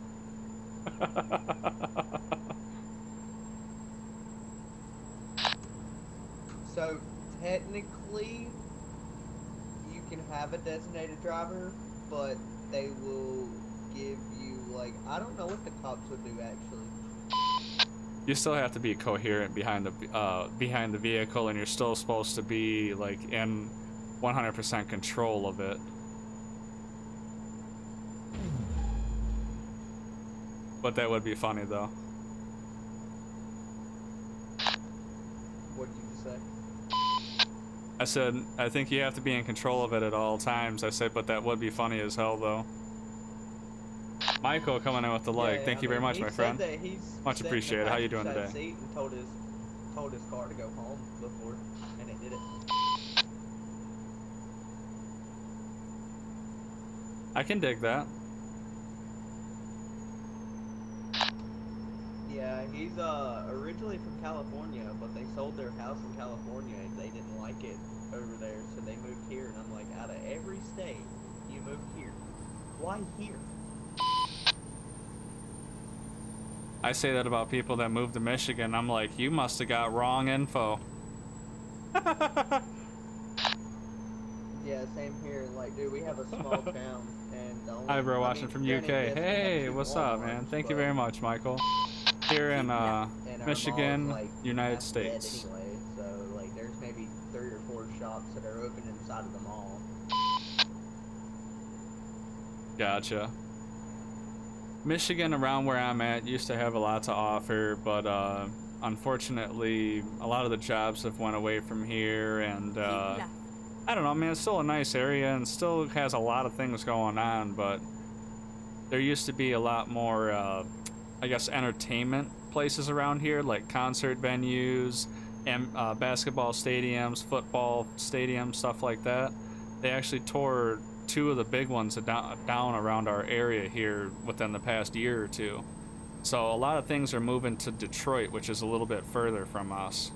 So technically, you can have a designated driver, but they will give you like, I don't know what the cops would do actually. You still have to be coherent behind the vehicle, and you're still supposed to be like in 100% control of it. But that would be funny though. What did you say? I said, I think you have to be in control of it at all times. I said, but that would be funny as hell though. Michael coming in with the like. Thank you very much, my friend. Much appreciated. How you doing today? Seat and told his car to go home before, and it did it. I can dig that. Yeah, he's originally from California, but they sold their house in California and they didn't like it over there, so they moved here. And I'm like, out of every state, you moved here. Why here? I say that about people that move to Michigan. I'm like, you must have got wrong info. Yeah, same here. Like, dude, we have a small town, and the only, Hi, bro, watching from UK. granted, yes, we have Hey, two what's up, man? Walmarts, Thank you but- very much, Michael. Here in and our Michigan, mall's, like, United half dead States. Anyway, so like, there's maybe 3 or 4 shops that are open inside of the mall. Gotcha. Michigan, around where I'm at, used to have a lot to offer, but unfortunately, a lot of the jobs have went away from here, and Keep left. I don't know, man, it's still a nice area and still has a lot of things going on, but there used to be a lot more, I guess, entertainment places around here, like concert venues, and basketball stadiums, football stadiums, stuff like that. They actually tore 2 of the big ones down around our area here within the past year or 2. So a lot of things are moving to Detroit, which is a little bit further from us.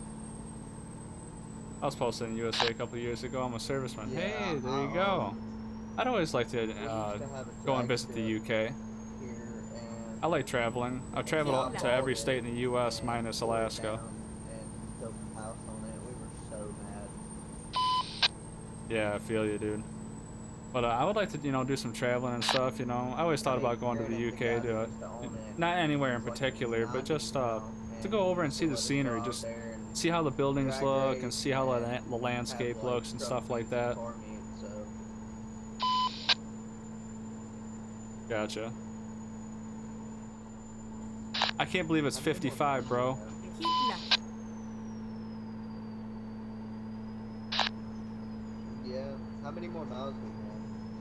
I was posted in USA a couple of years ago. I'm a serviceman. Yeah, Hey, there you go. I'd always like to We used to have a go and visit the drag UK. strip here, and I like traveling. I've traveled Yeah. to every state in the US and minus tore it Alaska. down and built a house on it. We were so mad. Yeah, I feel you, dude. But I would like to, do some traveling and stuff, I always thought about going to the UK to, not anywhere in particular, but just to go over and see the scenery, just see how the buildings look and see how the landscape looks and stuff like that. Gotcha. I can't believe it's 55, bro. Keep left. Yeah. How many more miles we have?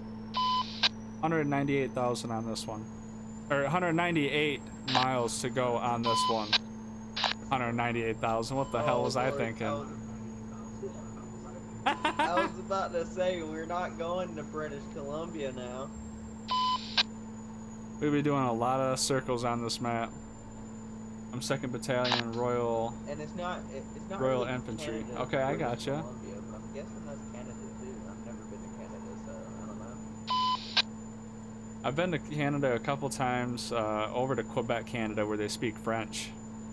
198,000 on this one. Or 198 miles to go on this one. 198,000. What the hell was I Lord, thinking? I was about to say, we're not going to British Columbia now. We'll be doing a lot of circles on this map. I'm 2nd Battalion Royal. And it's not Royal really Infantry. Canada, Okay, I British gotcha. Columbia, but I'm guessing that's Canada too. I've never been to Canada, so I don't know. I've been to Canada a couple times, over to Quebec, Canada, where they speak French.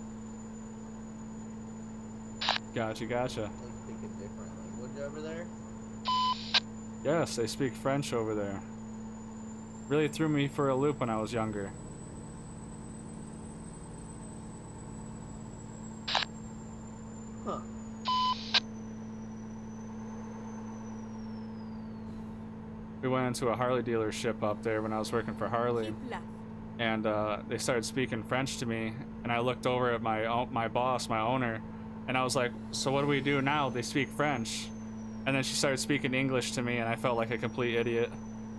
Gotcha. They speak a different language over there. Yes, they speak French over there. Really threw me for a loop when I was younger. Huh. We went into a Harley dealership up there when I was working for Harley, Keep left. and they started speaking French to me, and I looked over at my boss, my owner, and I was like, so what do we do now? They speak French. And then she started speaking English to me, and I felt like a complete idiot.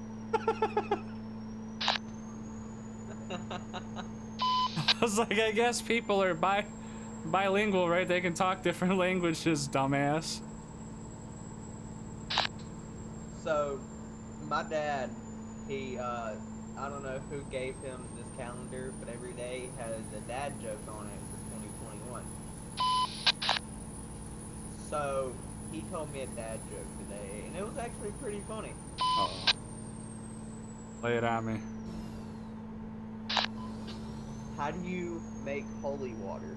I was like, I guess people are bilingual, right? They can talk different languages, dumbass. So, my dad, he, I don't know who gave him this calendar, but every day has a dad joke on it for 2021. So he told me a dad joke today, and it was actually pretty funny. Uh-oh. Lay it on me. How do you make holy water?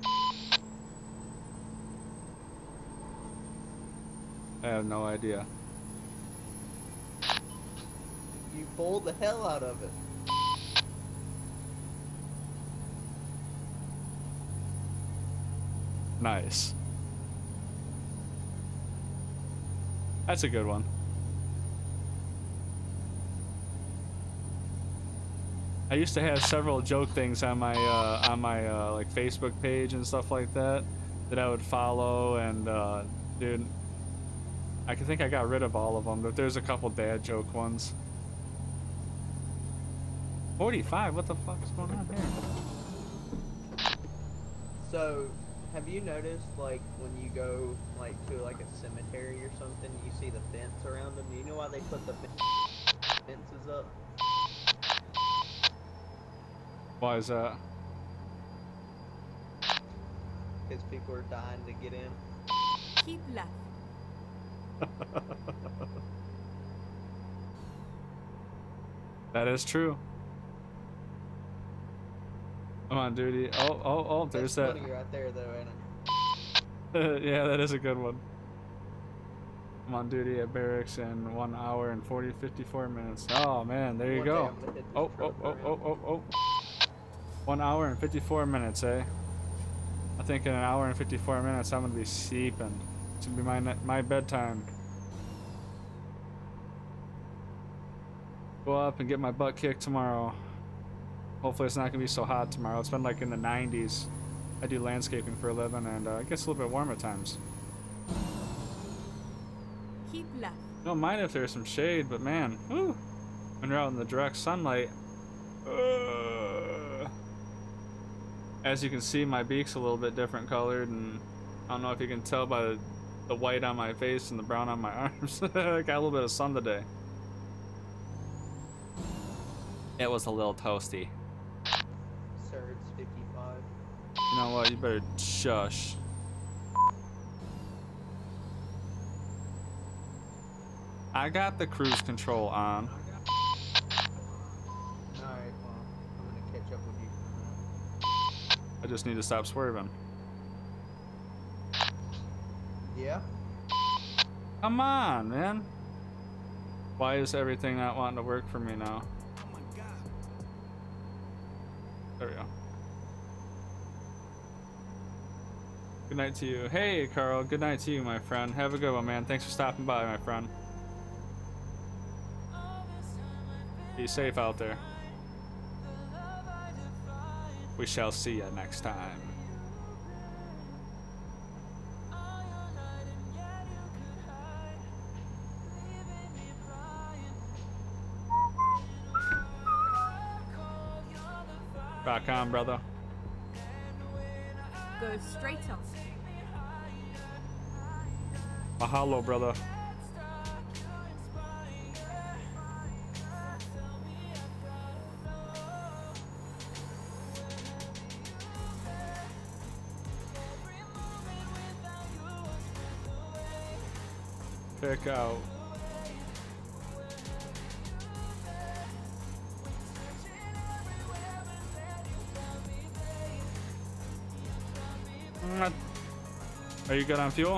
I have no idea. You boil the hell out of it. Nice. That's a good one. I used to have several joke things on my like Facebook page and stuff like that I would follow, and dude, I think I got rid of all of them, but there's a couple dad joke ones. 45? What the fuck is going on here? So, have you noticed, like, when you go, like, to, like, a cemetery or something, you see the fence around them? Do you know why they put the fences up? Why is that? Because people are dying to get in. Keep left. That is true. I'm on duty. Oh, there's That's that. funny right there, though, ain't it? Yeah, that is a good one. I'm on duty at barracks in 1 hour and 54 minutes. Oh man, there you One day go. I'm gonna hit this Oh, truck around. oh. 1 hour and 54 minutes, eh? I think in an hour and 54 minutes I'm gonna be sleeping. It's gonna be my bedtime. Go up and get my butt kicked tomorrow. Hopefully it's not gonna be so hot tomorrow. It's been like in the 90s. I do landscaping for a living, and it gets a little bit warm at times. Keep left. Don't mind if there's some shade, but man, whew, when you're out in the direct sunlight, as you can see, my beak's a little bit different colored, and I don't know if you can tell by the white on my face and the brown on my arms. I got a little bit of sun today. It was a little toasty. Sir, it's 55. You know what? You better shush. I got the cruise control on. Alright, well, I'm gonna catch up with you. I just need to stop swerving. Yeah? Come on, man. Why is everything not wanting to work for me now? There we go. Good night to you. Hey, Carl. Good night to you, my friend. Have a good one, man. Thanks for stopping by, my friend. Be safe out there. We shall see you next time. Rock on, brother. Go straight on. Mahalo, brother. Check out. Are you good on fuel?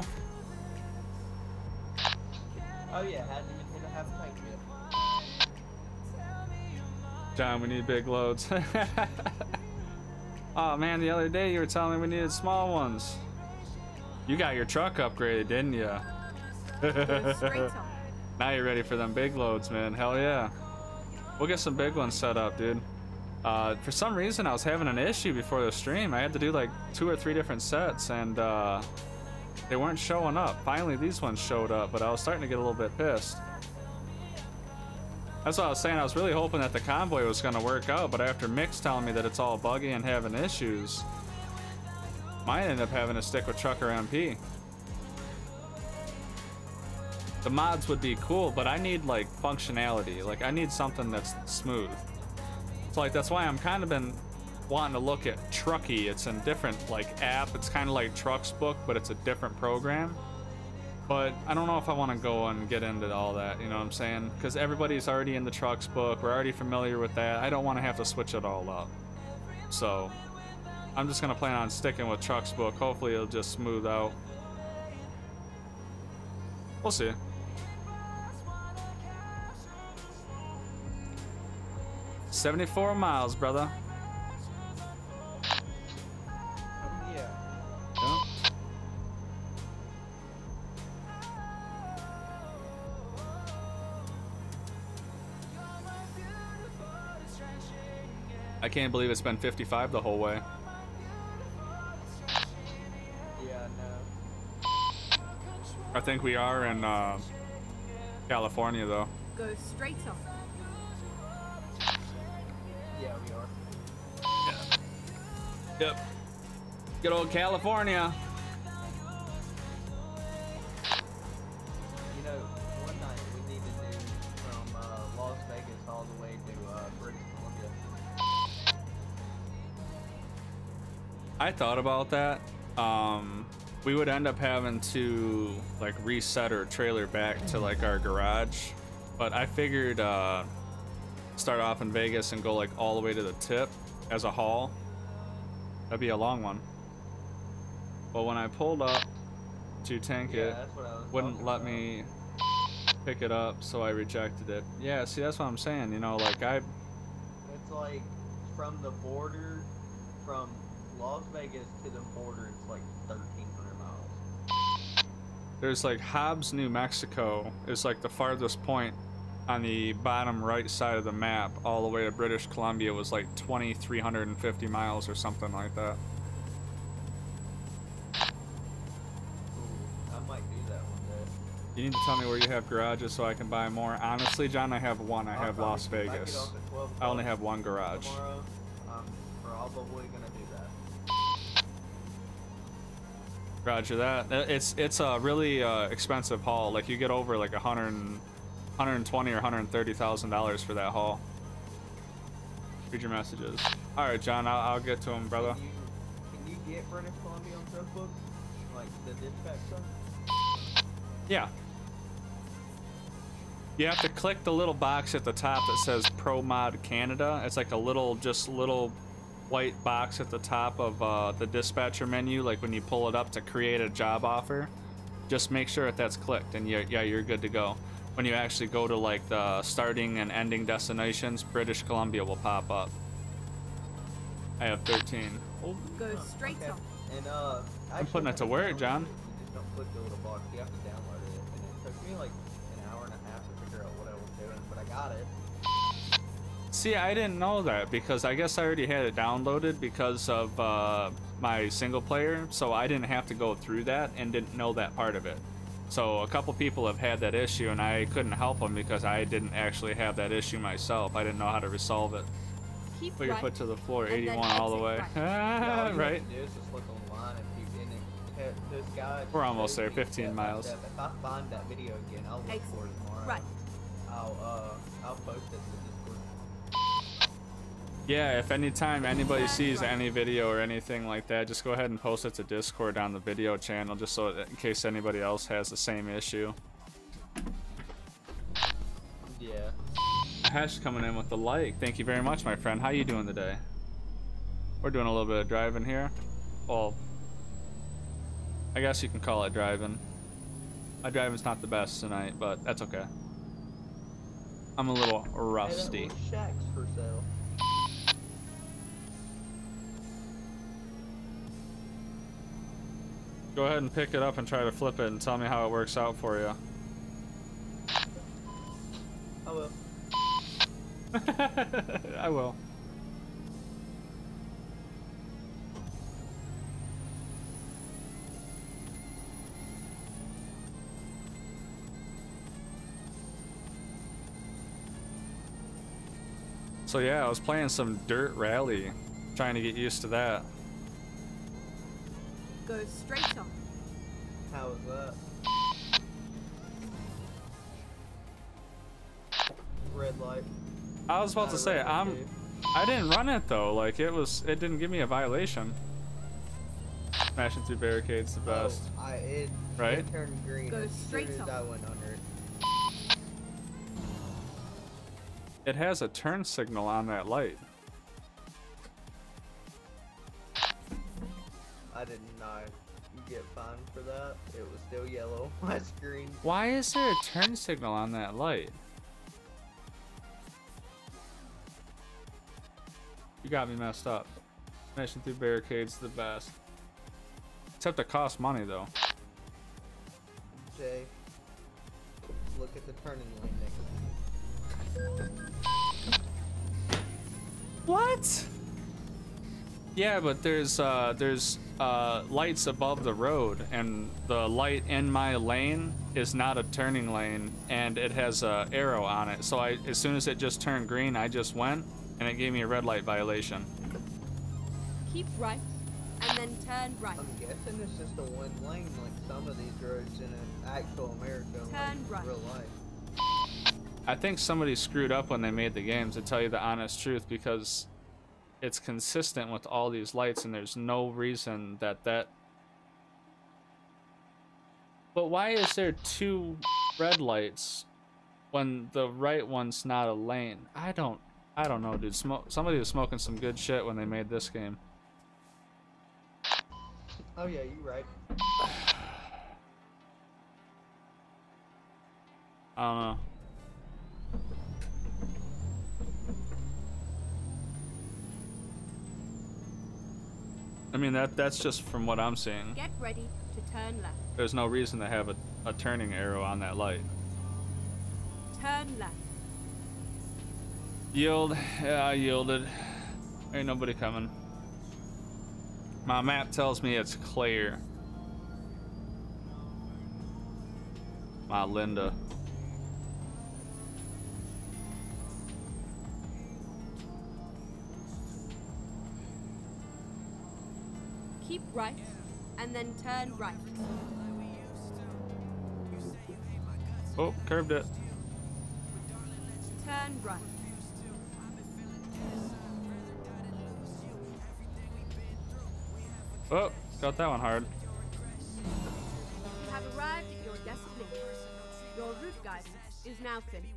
Oh yeah, hadn't even hit a half tank yet. John, we need big loads. Oh man, the other day you were telling me we needed small ones. You got your truck upgraded, didn't you? Go straight on. Now you're ready for them big loads, man. Hell yeah. We'll get some big ones set up, dude. For some reason, I was having an issue before the stream. I had to do like 2 or 3 different sets, and they weren't showing up. Finally, these ones showed up, but I was starting to get a little bit pissed. That's what I was saying. I was really hoping that the convoy was going to work out, but after Mick's telling me that it's all buggy and having issues, mine ended up having to stick with Trucker MP. The mods would be cool, but I need like functionality. Like I need something that's smooth. So like that's why I'm kind of been wanting to look at Truckee. It's a different like app. It's kind of like Trucks Book, but it's a different program. But I don't know if I want to go and get into all that, you know what I'm saying? Because everybody's already in the Trucks Book. We're already familiar with that. I don't want to have to switch it all up. So I'm just going to plan on sticking with Trucks Book. Hopefully it'll just smooth out. We'll see. $74 miles, brother. Yeah. Yeah. I can't believe it's been 55 the whole way. Yeah, no. I think we are in California though. Go straight on. Yeah, we are. Yep. Good old California. You know, one night we need to do from Las Vegas all the way to British Columbia. I thought about that. We would end up having to like reset our trailer back to like our garage, but I figured start off in Vegas and go like all the way to the tip as a haul. That'd be a long one. But when I pulled up to tank Yeah, it, that's what I was wouldn't talking let about. me pick it up, so I rejected it. Yeah, see, that's what I'm saying. You know, like It's like from the border, from Las Vegas to the border, it's like 1,300 miles. there's like Hobbs, New Mexico is like the farthest point on the bottom right side of the map. All the way to British Columbia was like 2,350 miles or something like that. Ooh, I might do that one day. You need to tell me where you have garages so I can buy more. Honestly, John, I have one. I I'll have probably- Las if I get Vegas. off at 12 I only o'clock have one garage. tomorrow, I'm probably gonna do that. Roger that. It's a really expensive haul. Like you get over like $120,000 or $130,000 for that haul. Read your messages. All right, John. I'll get to him, brother. Can you get British Columbia on Truckbook? Like the dispatch stuff? Yeah. You have to click the little box at the top that says Pro Mod Canada. It's like a little white box at the top of the dispatcher menu, like when you pull it up to create a job offer. Just make sure that that's clicked, and you're good to go. When you actually go to like the starting and ending destinations, British Columbia will pop up. I have 13. Go straight Okay. on. And I'm putting it to work, John. You just don't click the little box. You have to download it, and it took me like an hour and a half to figure out what I was doing, but I got it. See, I didn't know that because I guess I already had it downloaded because of my single player, so I didn't have to go through that and didn't know that part of it. So a couple people have had that issue and I couldn't help them because I didn't actually have that issue myself. I didn't know how to resolve it. Keep Put your right. foot to the floor, and then 81 all the exit way. right. Yeah, all you Right. have to do is just look online and this guy. We're almost there, showed me 15 step by miles. step. If I find that video again, I'll look Exit for it tomorrow. right. I'll post it to Discord. Yeah, if anytime anybody sees any video or anything like that, just go ahead and post it to Discord on the video channel, just so in case anybody else has the same issue. Yeah. Hash coming in with the like. Thank you very much, my friend. How you doing today? We're doing a little bit of driving here. Well, I guess you can call it driving. My driving's not the best tonight, but that's okay. I'm a little Hey, rusty. that little shack's for sale. Go ahead and pick it up and try to flip it and tell me how it works out for you. I will. I will. So yeah, I was playing some Dirt Rally, trying to get used to that. Go straight on. How is that? Red light. I was about to say, Red light, I didn't run it though. Like it didn't give me a violation. Smashing through barricades, the best. Oh, it Right? turned green Go as straight soon as up. I went under it. It has a turn signal on that light. I did not get fined for that. It was still yellow on my screen. Why is there a turn signal on that light? You got me messed up. Smashing through barricades, the best. Except it costs money though. Jay, look at the turning lane next to you. What? Yeah, but there's lights above the road, and the light in my lane is not a turning lane, and it has a arrow on it. So as soon as it just turned green, I just went, and it gave me a red light violation. Keep right, and then turn right. I'm guessing it's just a one lane like some of these roads in an actual America, Turn like right. real life. I think somebody screwed up when they made the games, to tell you the honest truth, because it's consistent with all these lights, and there's no reason that. But why is there 2 red lights when the right one's not a lane? I don't know, dude. Somebody was smoking some good shit when they made this game. Oh yeah, you're right. I don't know. I mean, that's just from what I'm seeing. Get ready to turn left. There's no reason to have a turning arrow on that light. Turn left. Yield. Yeah, I yielded. Ain't nobody coming. My map tells me it's clear. My Linda. Keep right, and then turn right. Oh, curved it. Turn right. Oh, got that one hard. You have arrived at your destination. Your route guidance is now finished.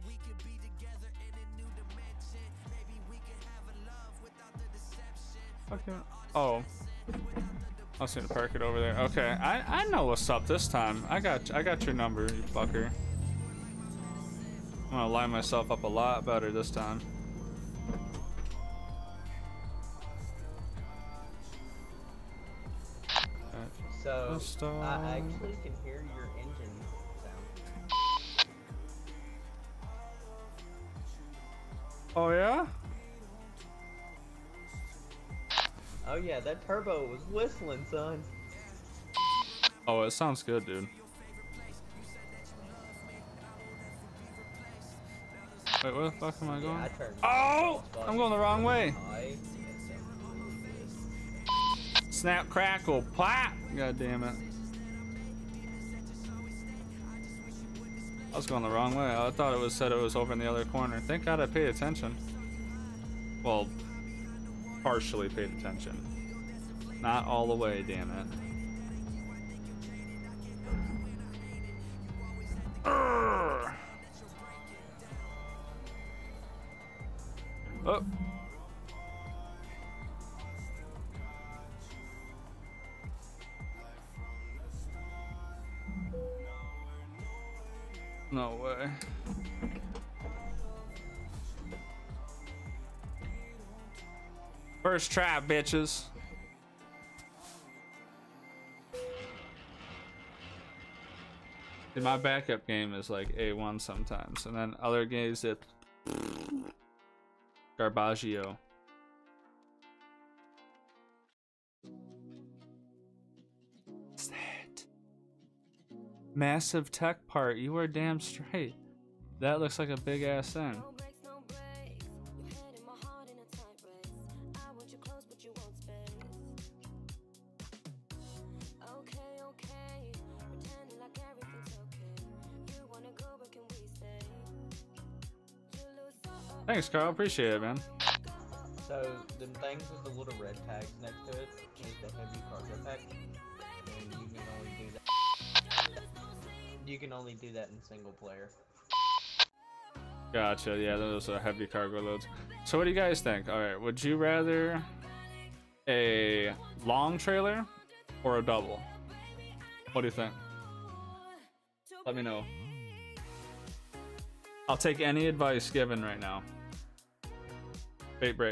Okay. Oh. I was gonna park it over there. Okay, I know what's up this time. I got your number, you fucker. I'm gonna line myself up a lot better this time. So Just, I actually can hear your engine sound. Oh yeah? Oh yeah, that turbo was whistling, son. Oh, it sounds good, dude. Wait, where the fuck am I going? Yeah, I turned. Oh! I'm going the wrong way. I- Snap, crackle, pop! God damn it. I was going the wrong way. I thought it said it was over in the other corner. Thank God I paid attention. Well, partially paid attention. Not all the way, damn it. Urgh. Oh. No way. First try, bitches. See, my backup game is like A1 sometimes, and then other games it Garbaggio. What's that? Massive tech part. You are damn straight. That looks like a big ass thing. Thanks, Carl. Appreciate it, man. So the things with the little red tags next to it is the heavy cargo pack, and you can only do that. You can only do that in single player. Gotcha. Yeah, those are heavy cargo loads. So what do you guys think? All right, would you rather a long trailer or a double? What do you think? Let me know. I'll take any advice given right now. Bait break.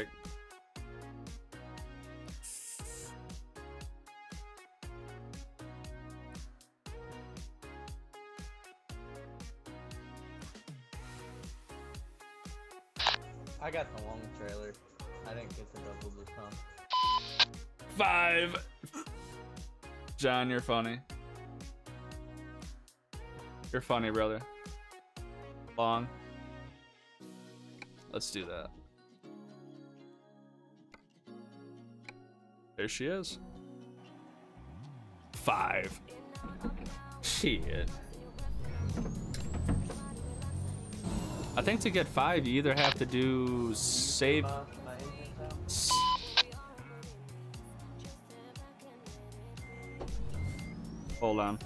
I got the long trailer. I didn't get the double this time. 5. John, you're funny. You're funny, brother. Long. Let's do that. There she is. 5. Shit. I think to get 5, you either have to do save. My engine's out. Hold on.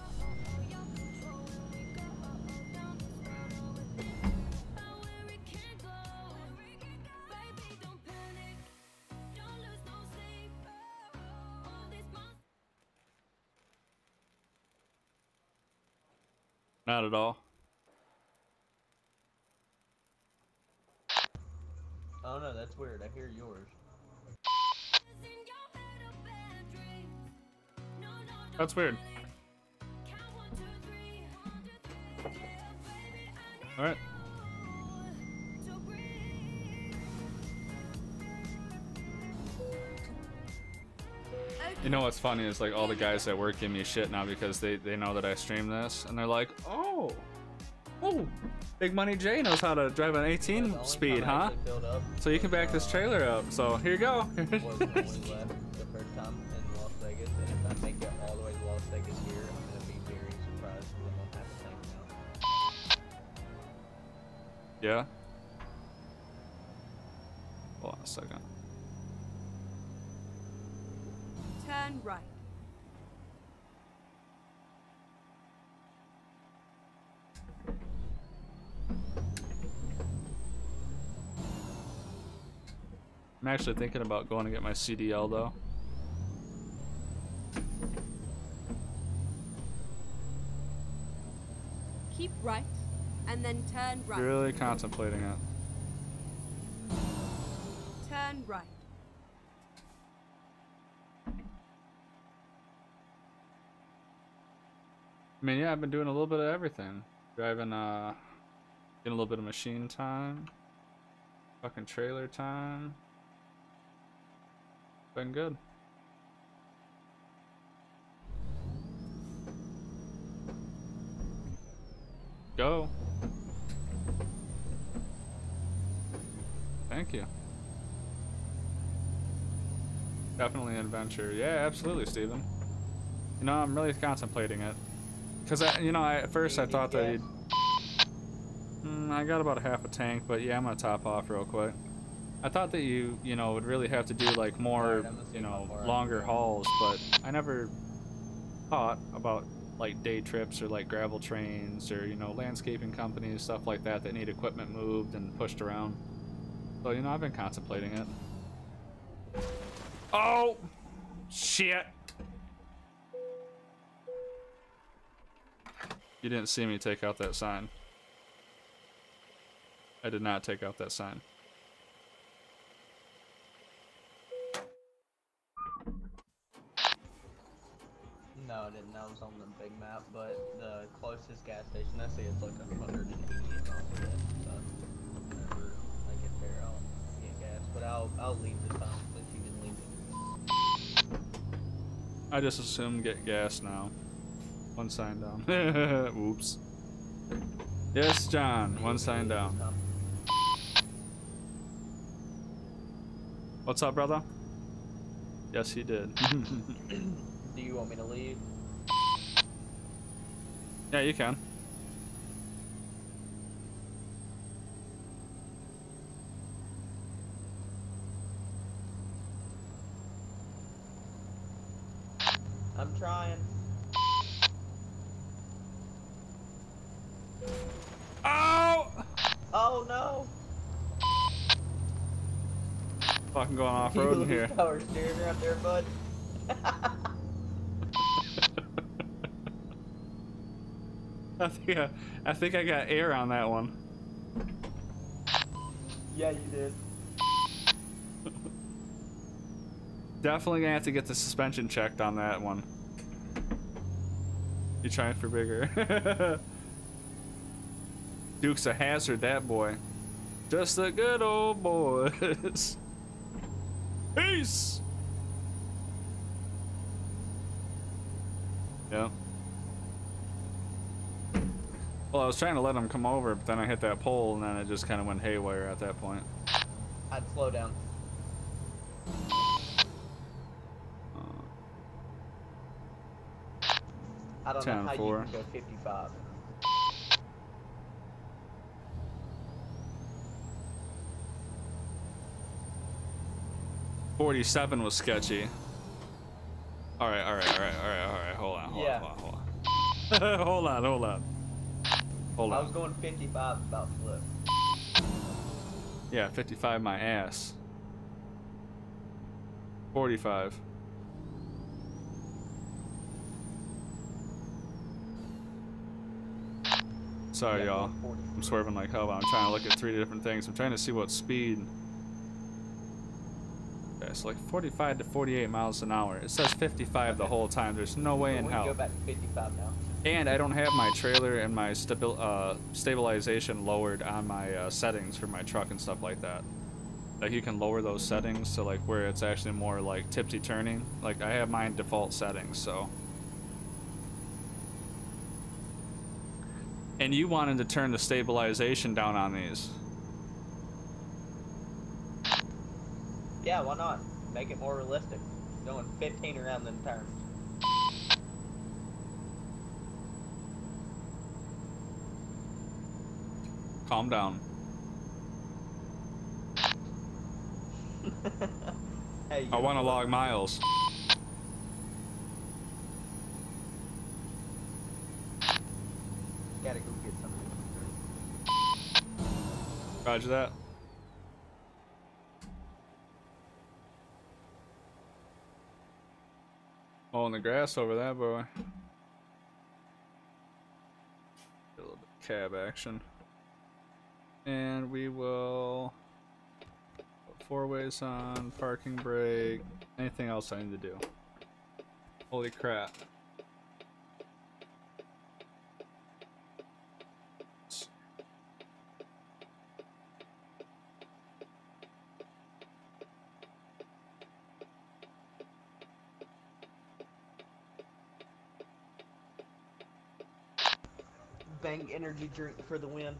Not at all. Oh no, that's weird. I hear yours. That's weird. All right. You know what's funny is like all the guys at work give me shit now because they know that I stream this and they're like, oh, Big Money J knows how to drive an 18 speed, huh? So you can back this trailer up. So here you go. Was when we left the first time in Las Vegas, and if I make it all the way to Las Vegas here, I'm gonna be very surprised when I have a tank now. Yeah. Hold on a second. Turn right. I'm actually thinking about going to get my CDL though. Keep right, and then turn right. Really contemplating it. Turn right. I mean, yeah, I've been doing a little bit of everything. Driving, getting a little bit of machine time. Fucking trailer time. Been good. Go. Thank you. Definitely an adventure. Yeah, absolutely, Steven. You know, I'm really contemplating it. Cause at first I thought that I got about half a tank, but yeah, I'm gonna top off real quick. I thought that you would really have to do like more, longer hauls, but I never thought about like day trips or like gravel trains or, landscaping companies, stuff like that that need equipment moved and pushed around. So, I've been contemplating it. Oh, shit. You didn't see me take out that sign. I did not take out that sign. No, I didn't. I was on the big map, but the closest gas station I see is like 180 miles away. So whenever I get there, I'll get gas. But I'll leave this time since you can leave it. I just assume get gas now. One sign down. Oops. Yes, John. One sign down. What's up, brother? Yes, he did. Do you want me to leave? Yeah, you can. Oh! Oh no! Fucking going off You road in lose here. power steering right there, bud. I think I got air on that one. Yeah, you did. Definitely gonna have to get the suspension checked on that one. You trying for bigger. Duke's a hazard, that boy. Just the good old boys. Peace! Yeah. Well, I was trying to let him come over, but then I hit that pole, and then it just kind of went haywire at that point. I'd slow down. I don't know how 10-4. you can go 55. .47 was sketchy. All right. Hold on. Yeah. Hold on. I was going 55 about flip. Yeah, 55 my ass. 45. Sorry, Yeah, y'all. 140. I'm swerving like hell. I'm trying to look at 3 different things. I'm trying to see what speed. Okay, so like 45 to 48 miles an hour. It says 55 the whole time. There's no way in We can go hell. back to 55 now. And I don't have my trailer and my stabilization lowered on my settings for my truck and stuff like that. Like you can lower those settings to like where it's actually more like tipsy turning. Like I have mine default settings, so. And you wanted to turn the stabilization down on these. Yeah, why not? Make it more realistic. Going 15 around them turns. Calm down. Hey, I want to log miles. Gotta go get something. Roger that. Mowing the grass over that boy. A little bit of cab action. And we will put 4 ways on, parking brake, anything else I need to do. Holy crap. Bang energy drink for the win.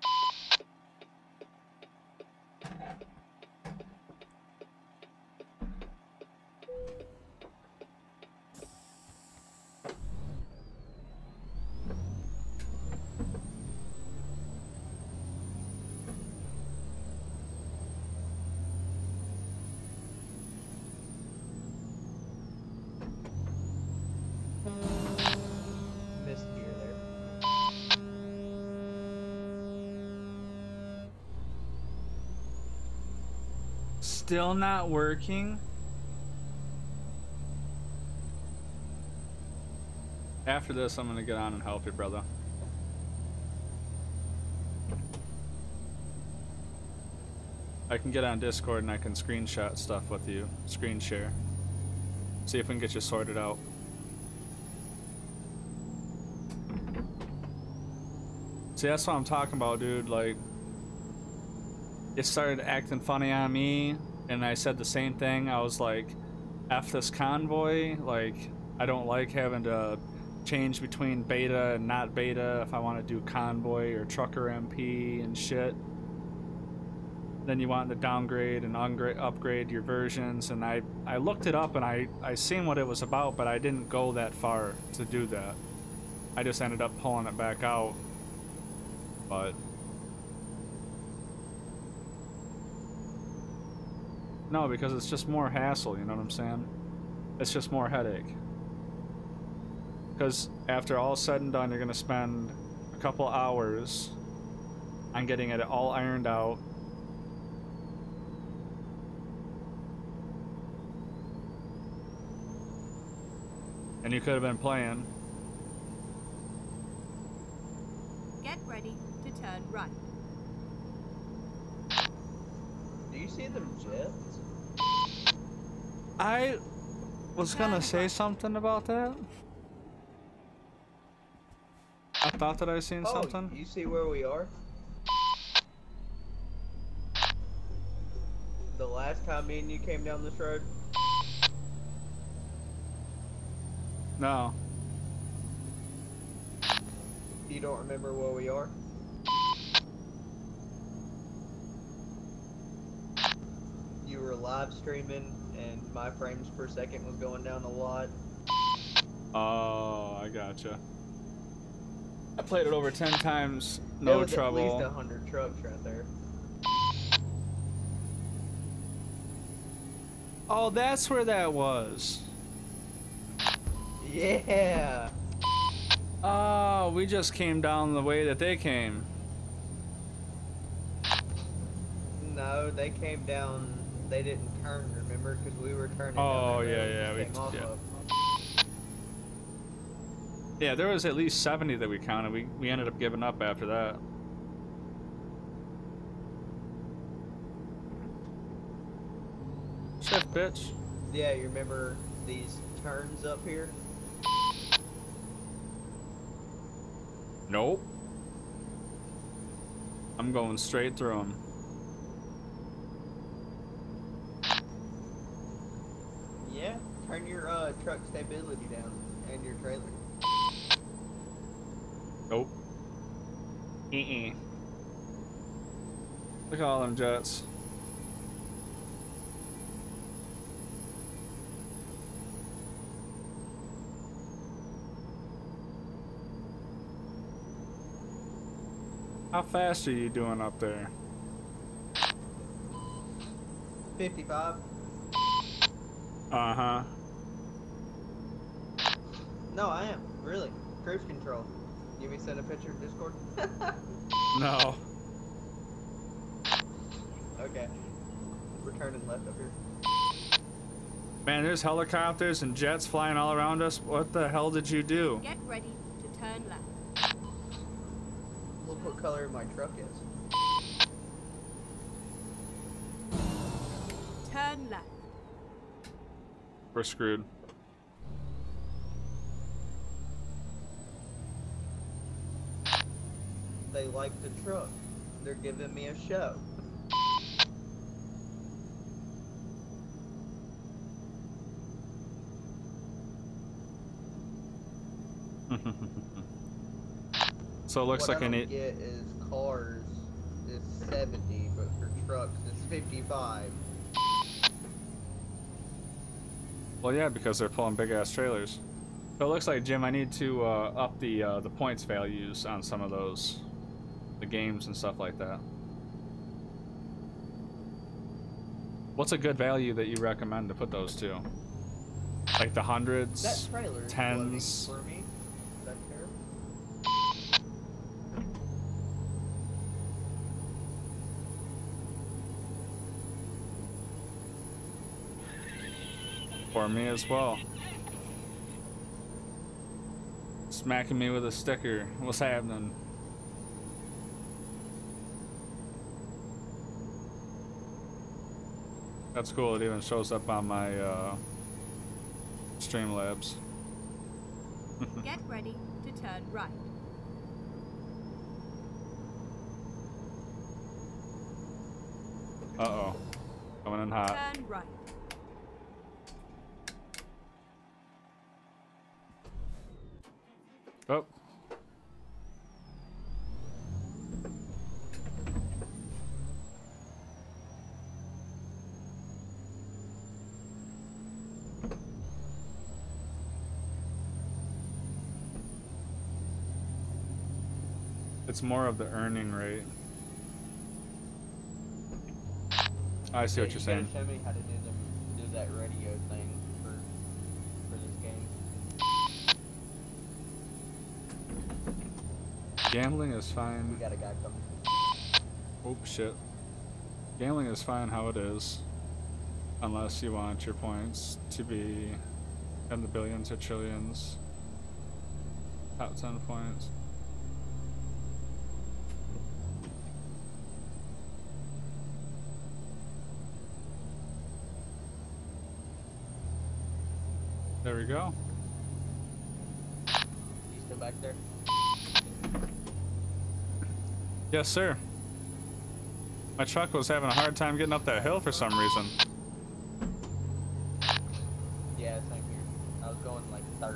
Missed gear there. Still not working? After this, I'm gonna get on and help you, brother. I can get on Discord and I can screenshot stuff with you. Screen share. See if we can get you sorted out. See, that's what I'm talking about, dude. Like, it started acting funny on me, and I said the same thing. I was like, F this convoy. Like, I don't like having to change between beta and not beta if I want to do convoy or trucker MP and shit. Then you want to downgrade and upgrade your versions, and I looked it up and I seen what it was about, but I didn't go that far to do that. I just ended up pulling it back out. But no, because it's just more hassle, you know what I'm saying? It's just more headache. Because after all said and done, you're gonna spend a couple hours on getting it all ironed out. And you could have been playing. Get ready to turn right. Do you see them jets? I was gonna say something about that. I thought that I seen something. You see where we are? The last time me and you came down this road? No. You don't remember where we are? You were live streaming and my frames per second was going down a lot. Oh, I gotcha. I played it over 10 times, no There was trouble. at least 100 trucks right there. Oh, that's where that was. Yeah. Oh, we just came down the way that they came. No, they came down. They didn't turn, remember? Because we were turning. Oh, down that yeah, road yeah, we we- came off yeah. of. Yeah, there was at least 70 that we counted. We ended up giving up after that. Shift, bitch. Yeah, you remember these turns up here? Nope. I'm going straight through them. Yeah. Turn your truck stability down and your trailer. Nope. Look at all them jets. How fast are you doing up there? 55. Uh-huh. No, I am. Really. Cruise control. You me send a picture of Discord? No. Okay. We're turning left up here. Man, there's helicopters and jets flying all around us. What the hell did you do? Get ready to turn left. Look what color my truck is. Turn left. We're screwed. They like the truck. They're giving me a show. So it looks What like I I don't need. get is cars is 70, but for trucks it's 55. Well, yeah, because they're pulling big ass trailers. So it looks like, Jim, I need to up the points values on some of those, the games and stuff like that. What's a good value that you recommend to put those to? Like the hundreds, That trailer is tens. floating for me. Is that terrible? For me as well. Smacking me with a sticker. What's happening? That's cool. It even shows up on my Streamlabs. Get ready to turn right. Uh-oh. Coming in hot. Turn right. Oh. It's more of the earning rate. I see what you're saying. Show me how to do that radio thing for this game. Gambling is We fine. got a guy coming. Oh shit. Gambling is fine how it is. Unless you want your points to be in the billions or trillions. Top 10 points. There we go. You still back there? Yes, sir. My truck was having a hard time getting up that hill for some reason. Yeah, same here. I was going like 30.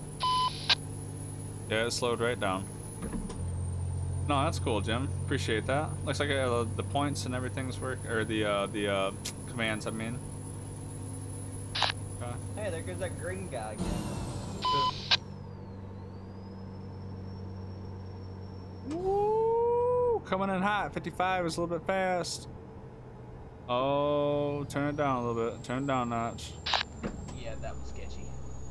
Yeah, it slowed right down. No, that's cool, Jim. Appreciate that. Looks like the points and everything's work, or the commands, I mean. Hey, there goes that green guy again. Woo! Coming in hot. 55 is a little bit fast. Oh, turn it down a little bit. Turn it down a notch. Yeah, that was sketchy.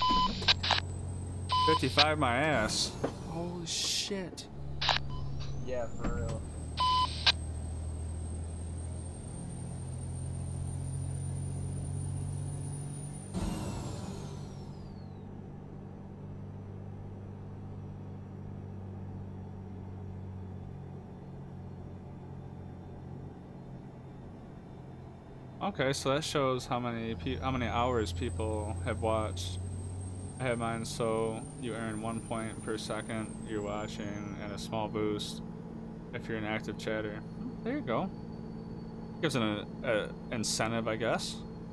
55 my ass. Holy shit. Yeah, for real. Okay, so that shows how many hours people have watched. I have mine, so you earn 1 point per second you're watching and a small boost if you're an active chatter. There you go. Gives an incentive, I guess.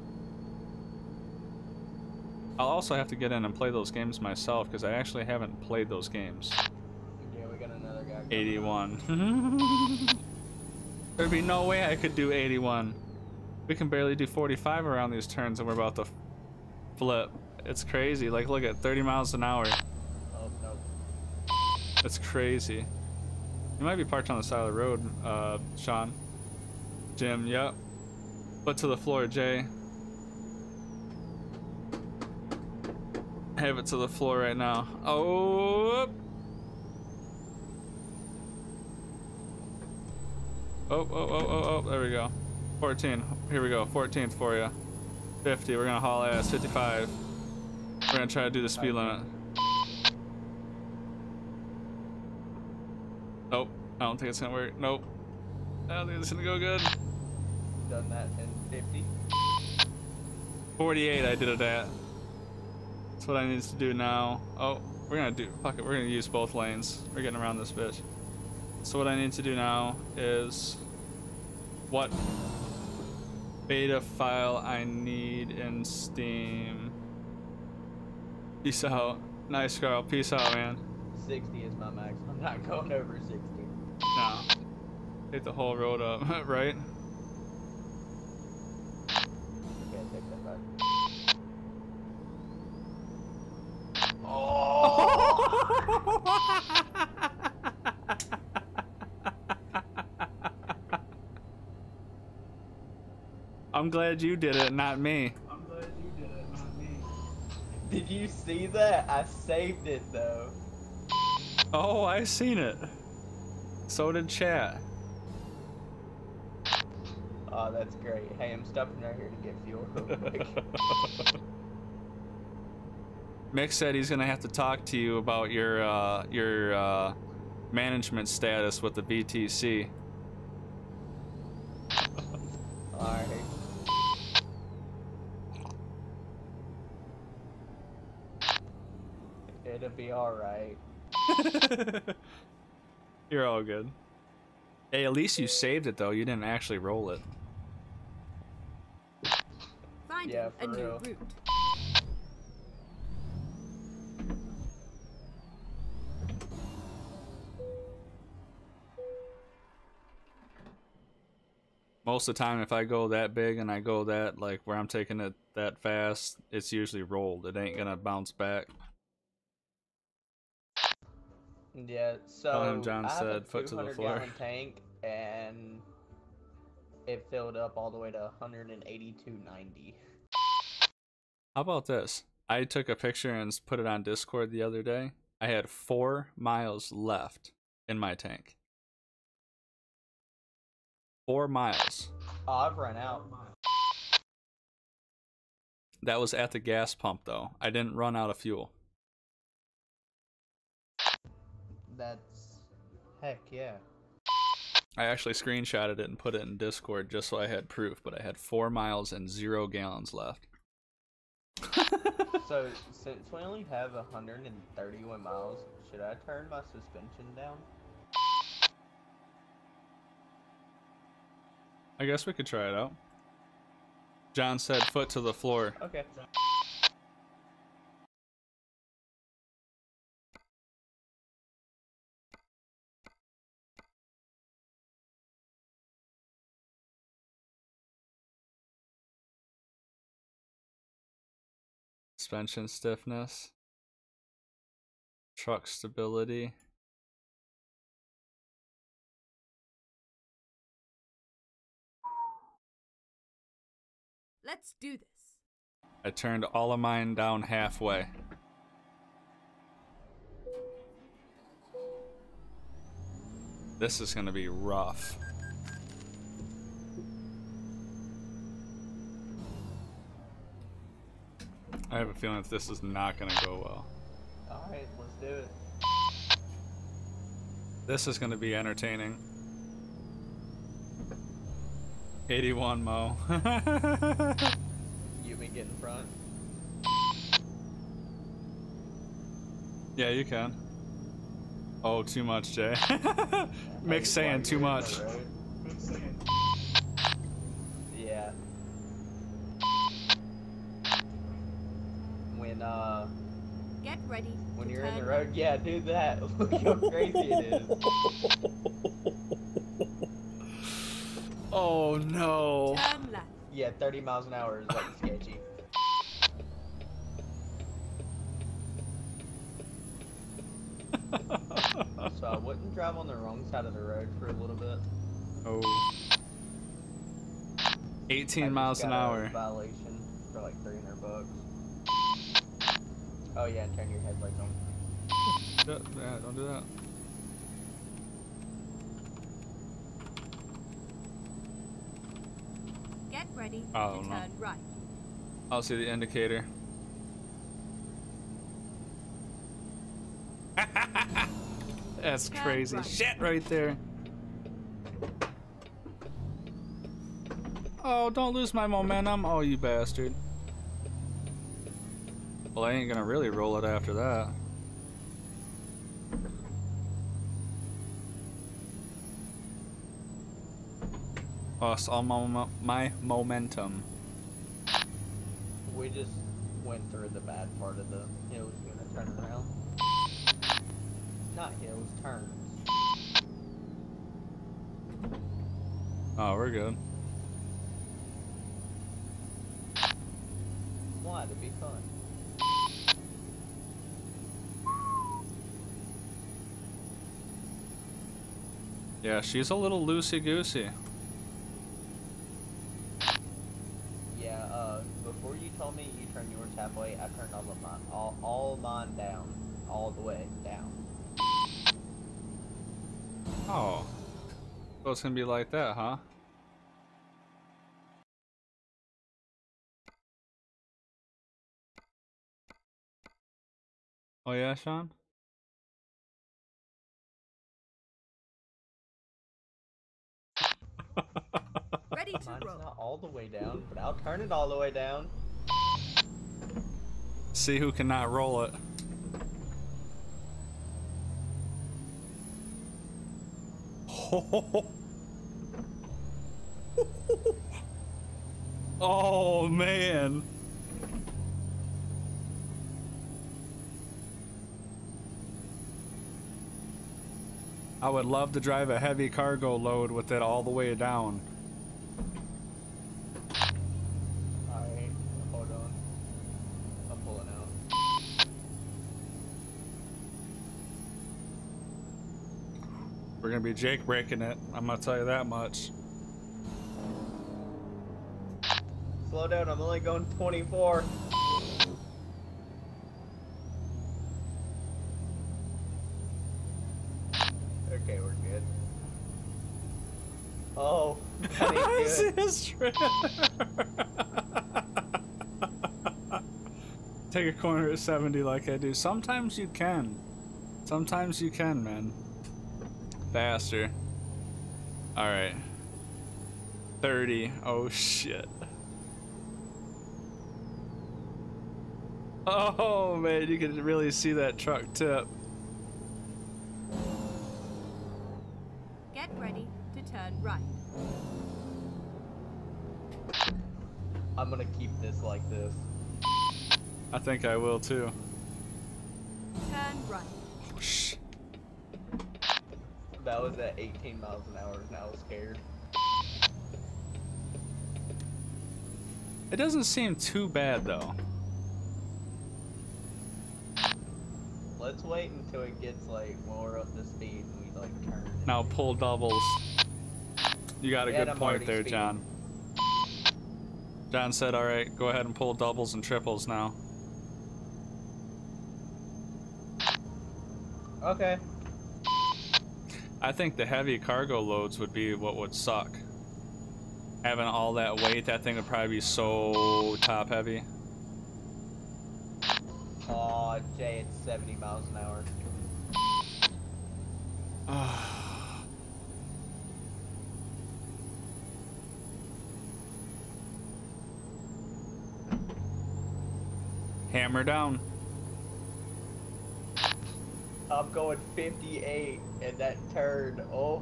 I'll also have to get in and play those games myself because I actually haven't played those games. Yeah, we got another guy coming. 81. There'd be no way I could do 81. We can barely do 45 around these turns and we're about to flip. It's crazy. Like, look at 30 miles an hour. Oh, no. It's crazy. You might be parked on the side of the road, Sean. Jim, yep. Foot to the floor, Jay. Have it to the floor right now. Oh! Oh, there we go. 14. Here we go. 14th for you. 50. We're gonna haul ass. 55. We're gonna try to do the speed limit. Nope. I don't think it's gonna work. Nope. I don't think it's gonna go good. Done that in 50. 48 I did it at. That's what I need to do now. Oh, we're gonna do, fuck it, we're gonna use both lanes. We're getting around this bitch. So what I need to do now is what beta file I need in Steam. Peace out. Nice, Carl. Peace out, man. 60 is my max. I'm not going over 60. No. Hit the whole road up, right? Okay, take that back. I'm glad you did it, not me. Did you see that? I saved it though. Oh, I seen it. So did chat. Oh, that's great. Hey, I'm stopping right here to get fuel real quick. Mick said he's gonna have to talk to you about your management status with the BTC. Alright. It'll be alright. You're all good. Hey, at least you saved it though. You didn't actually roll it. Finding Yeah, a for new real. route. Most of the time, if I go that big and I go that, like, where I'm taking it that fast, it's usually rolled. It ain't gonna bounce back. Yeah, so Tell him John I have said, a foot to the 200 floor. gallon tank and it filled up all the way to 182.90. How about this? I took a picture and put it on Discord the other day. I had 4 miles left in my tank. 4 miles. Oh, I've run out. That was at the gas pump, though. I didn't run out of fuel. That's heck yeah. I actually screenshotted it and put it in Discord just so I had proof, but I had 4 miles and 0 gallons left. So since we only have 131 miles, should I turn my suspension down? I guess we could try it out. John said foot to the floor. Okay. Suspension stiffness. Truck stability. Let's do this. I turned all of mine down halfway. This is gonna be rough. I have a feeling that this is not gonna go well. Alright, let's do it. This is gonna be entertaining. 81 Mo. You may get in front. Yeah, you can. Oh, too much, Jay. Mick's saying too much. Yeah. Get ready. When to you're in the turn road, left. yeah, do that. Look how crazy it is. Oh no. Turn left. Yeah, 30 miles an hour is like sketchy. So I wouldn't drive on the wrong side of the road for a little bit. Oh. I 18 just miles an got a hour. Violation for like $300. Oh yeah, and turn your headlights on. Yeah, don't do that. Get ready Oh, to no. turn right. I'll see the indicator. That's Turn crazy right. shit right there. Oh, don't lose my momentum. Oh, you bastard. Well, I ain't gonna really roll it after that. Lost all my momentum. We just went through the bad part of the hills gonna turn around. Not hills, turns. Oh, we're good. Why? To be fun. Yeah, she's a little loosey-goosey. Yeah, before you told me you turned yours halfway, I turned all of mine, all mine down, all the way down. Oh. So it's gonna be like that, huh? Oh yeah, Sean? Ready to Mine's roll. not all the way down, but I'll turn it all the way down. See who cannot roll it. Oh man. I would love to drive a heavy cargo load with it all the way down. Alright, hold on. I'm pulling out. We're gonna be Jake breaking it. I'm gonna tell you that much. Slow down, I'm only going 24. Oh, that ain't good. His trip. Take a corner at 70 like I do. Sometimes you can. Sometimes you can, man. Faster. Alright. 30. Oh shit. Oh man, you can really see that truck tip. Get ready to turn right. I'm gonna keep this like this. I think I will too. Turn right. Oh, shh. That was at 18 miles an hour, and I was scared. It doesn't seem too bad though. Let's wait until it gets like more up the speed and we like turn. Now pull doubles. You got a Yeah, good I'm point already there, speeding. John. John said, alright, go ahead and pull doubles and triples now. Okay. I think the heavy cargo loads would be what would suck. Having all that weight, that thing would probably be so top heavy. Aw, Jay, it's 70 miles an hour. Hammer down. I'm going 58, and that turn, oh.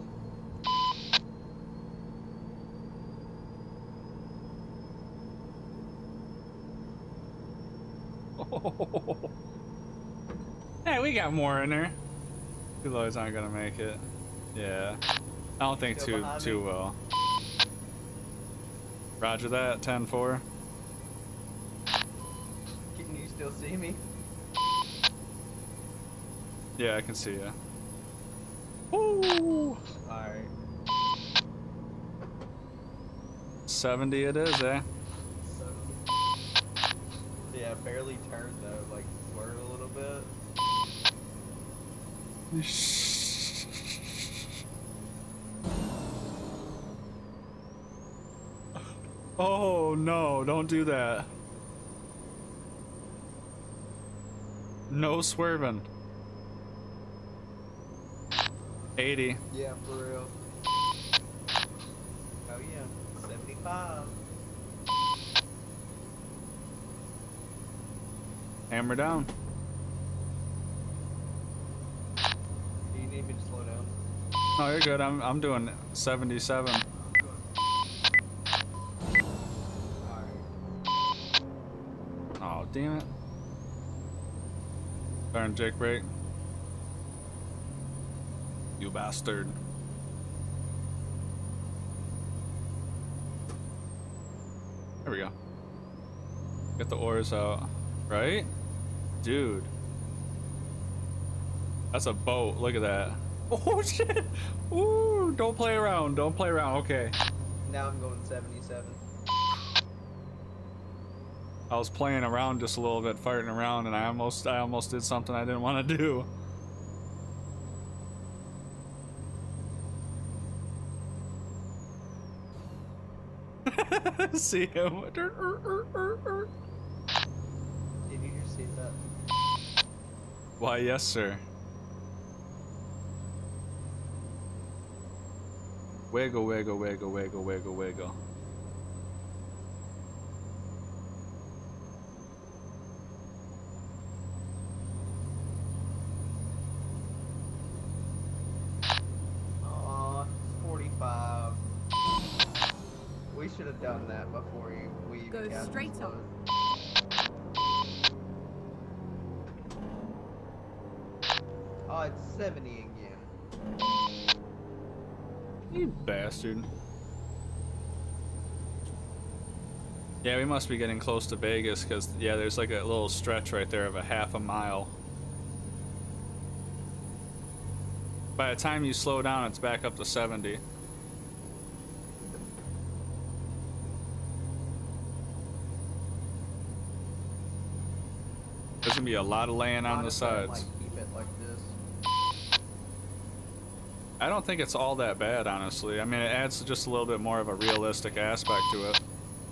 Hey, we got more in there. Two loads aren't gonna make it. Yeah. I don't think Still behind too me? well. Roger that, 10-4. Can you still see me? Yeah, I can see ya. Woo! Alright. 70 it is, eh? Yeah, barely turned though, like swerve a little bit. Oh no, don't do that. No swerving. 80. Yeah, for real. Oh yeah, 75. Hammer down. Do you need me to slow down? Oh, you're good. I'm doing 77. Alright. Oh, damn it. Darn Jake brake. You bastard. There we go. Get the oars out. Right? Dude. That's a boat. Look at that. Oh shit! Ooh, don't play around. Don't play around. Okay. Now I'm going 77. I was playing around just a little bit, farting around, and I almost did something I didn't want to do. See him. Did you just see that? Why, yes, sir. Wiggle, wiggle, wiggle, wiggle, wiggle, wiggle. Aw, 45. We should have done that before we even Go got straight this up. load. Oh, it's 70 again. You bastard. Yeah, we must be getting close to Vegas, because, yeah, there's like a little stretch right there of a half a mile. By the time you slow down, it's back up to 70. There's gonna be a lot of laying on the Honestly, I sides. might keep it like this. I don't think it's all that bad, honestly. I mean, it adds just a little bit more of a realistic aspect to it.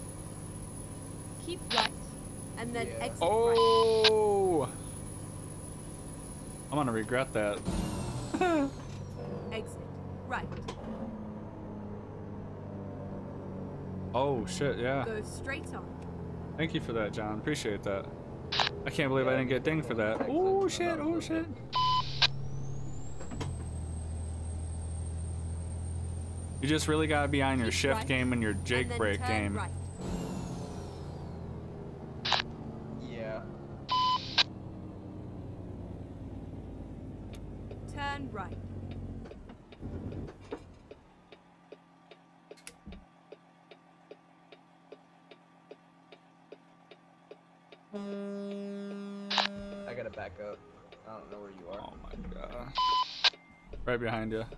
Keep right, and then Yeah. exit right. Oh! I'm gonna regret that. Exit right. Oh, shit, yeah. Go straight on. Thank you for that, John. Appreciate that. I can't believe I didn't get dinged for that. Oh, shit, oh, shit. You just really gotta be on your Keep shift right, game and your Jake and then break turn game. Right. Yeah. Turn right. I gotta back up. I don't know where you are. Oh my god. Right behind you.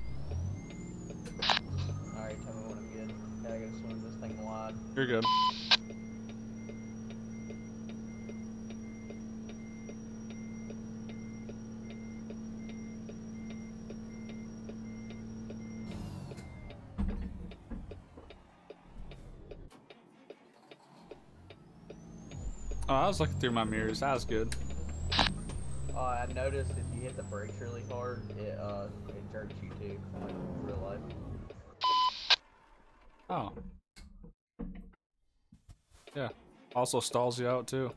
Alright, tell me when I'm good. Yeah, I gotta swing this thing wide. You're good. Oh, I was looking through my mirrors. That was good. I noticed if you hit the brakes really hard, it jerks you too, like in real life. Oh. Yeah. Also stalls you out too.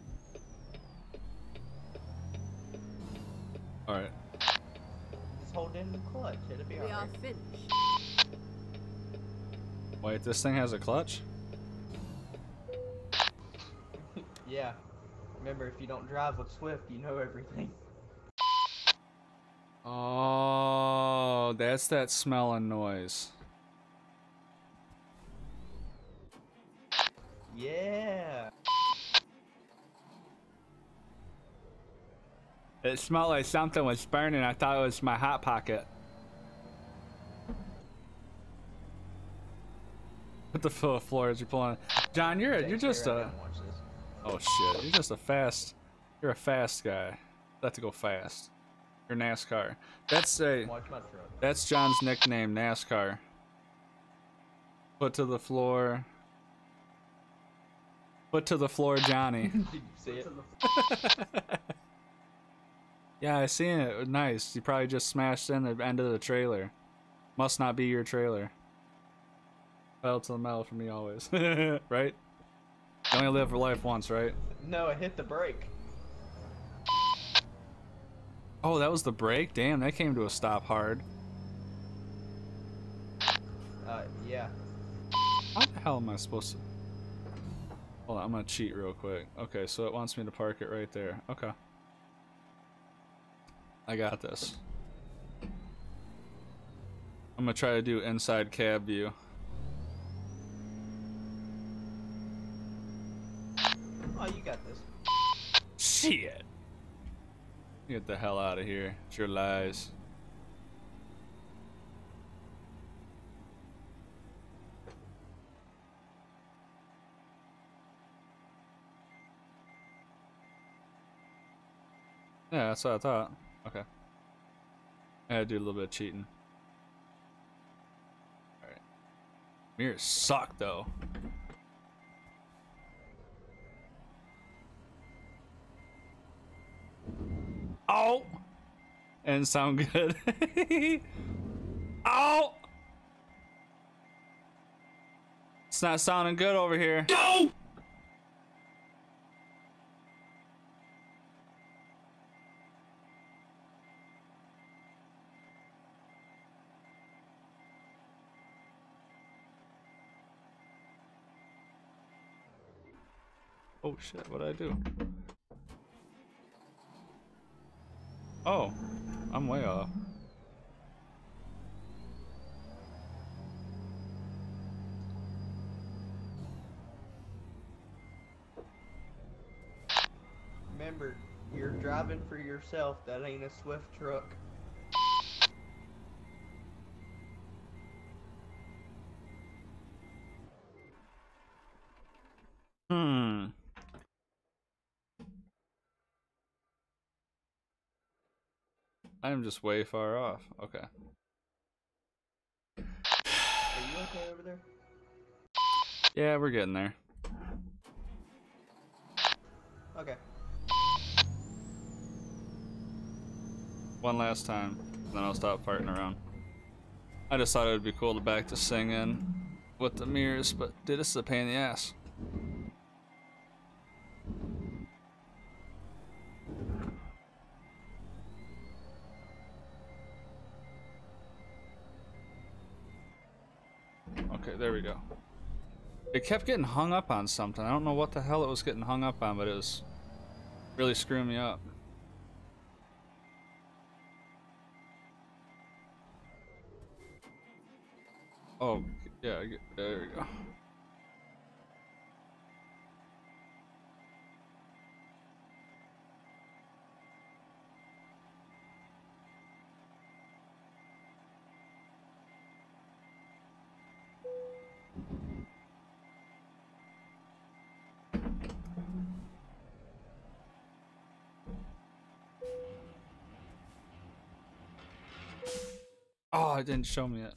Alright. Just hold in the clutch, it'll be We are alright. finished. Wait, this thing has a clutch? Yeah. Remember, if you don't drive with Swift, you know everything. Oh, that's that smell and noise. Yeah. It smelled like something was burning. I thought it was my hot pocket. What the floor is you pulling? John, you're Jake, just stay right a. down and watch this. Oh shit! You're just a fast. You're a fast guy. Let to go fast. You're NASCAR. That's a. Watch my truck. That's John's nickname, NASCAR. Foot to the floor. Foot to the floor, Johnny. Did you see it? Yeah, I seen it. It was nice. You probably just smashed in the end of the trailer. Must not be your trailer. Pedal to the metal for me always. Right? You only live for life once, right? No, it hit the brake. Oh, that was the brake? Damn, that came to a stop hard. Yeah. How the hell am I supposed to... Hold on, I'm gonna cheat real quick. Okay, so it wants me to park it right there. Okay. I got this. I'm gonna try to do inside cab view. Oh, you got this. Shit! Get the hell out of here. It's your lies. Yeah, that's what I thought. Okay. I had to do a little bit of cheating. Alright. Mirrors suck, though. Oh! And sound good. Oh! It's not sounding good over here. Go! Oh shit, what'd I do? Oh, I'm way off. Remember, you're driving for yourself. That ain't a Swift truck. Hmm. I'm just way far off. Okay. okay over there? Yeah, we're getting there. Okay. One last time, then I'll stop farting around. I just thought it would be cool to back to singing with the mirrors, but dude, this is a pain in the ass. Okay, there we go. It kept getting hung up on something. I don't know what the hell it was getting hung up on, but it was really screwing me up. Oh, yeah, there we go. Oh, it didn't show me it.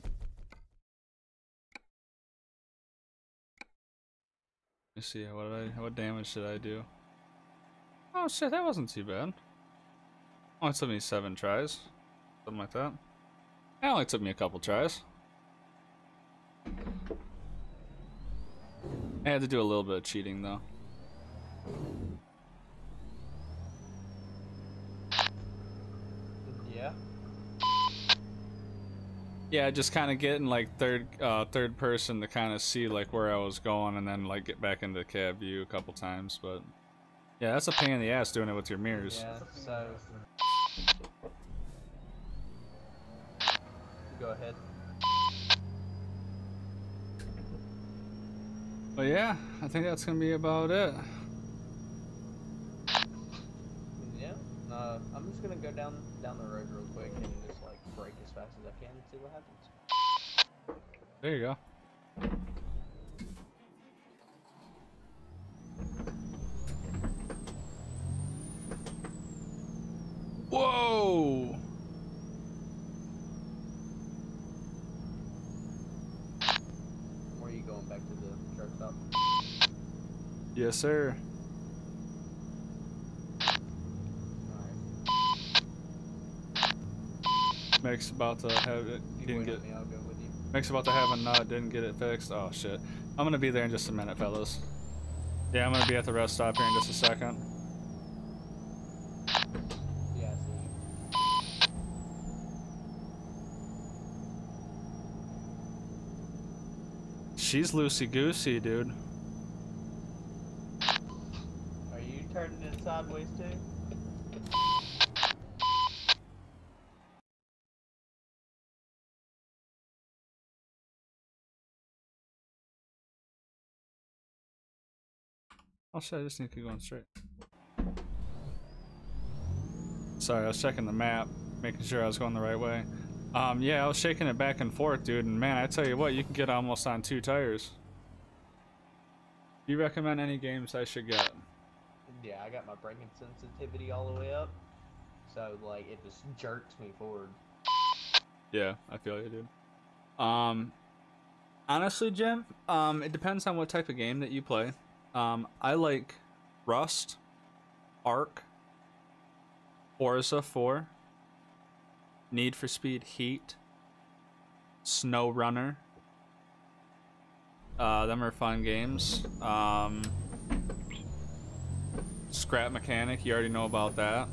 Let me see, what damage did I do? Oh shit, that wasn't too bad. Only took me 7 tries. Something like that. It only took me a couple tries. I had to do a little bit of cheating though. Yeah. Yeah, just kind of getting like third person to kind of see like where I was going and then like get back into cab view a couple times, but yeah, that's a pain in the ass doing it with your mirrors. Yeah, so go ahead. But yeah, I think that's gonna be about it. Yeah. I'm just gonna go down the road real quick and just like brake as fast as I can and see what happens. There you go. Whoa! Where are you going, back to the truck stop? Yes, sir. Meg's about to have it. He didn't get. I'll go with you. Meg's about to have a nut. Didn't get it fixed. Oh shit. I'm gonna be there in just a minute, fellas. Yeah, I'm gonna be at the rest stop here in just a second. Yeah, I see. She's loosey goosey, dude. Are you turning it sideways too? Oh shit, I just need to keep going straight. Sorry, I was checking the map, making sure I was going the right way. Yeah, I was shaking it back and forth, dude, and man, I tell you what, you can get almost on 2 tires. Do you recommend any games I should get? Yeah, I got my braking sensitivity all the way up, so like it just jerks me forward. Yeah, I feel you, dude. Honestly, Jim, it depends on what type of game that you play. I like Rust, Ark, Forza 4, Need for Speed Heat, Snow Runner. Them are fun games. Scrap Mechanic, you already know about that.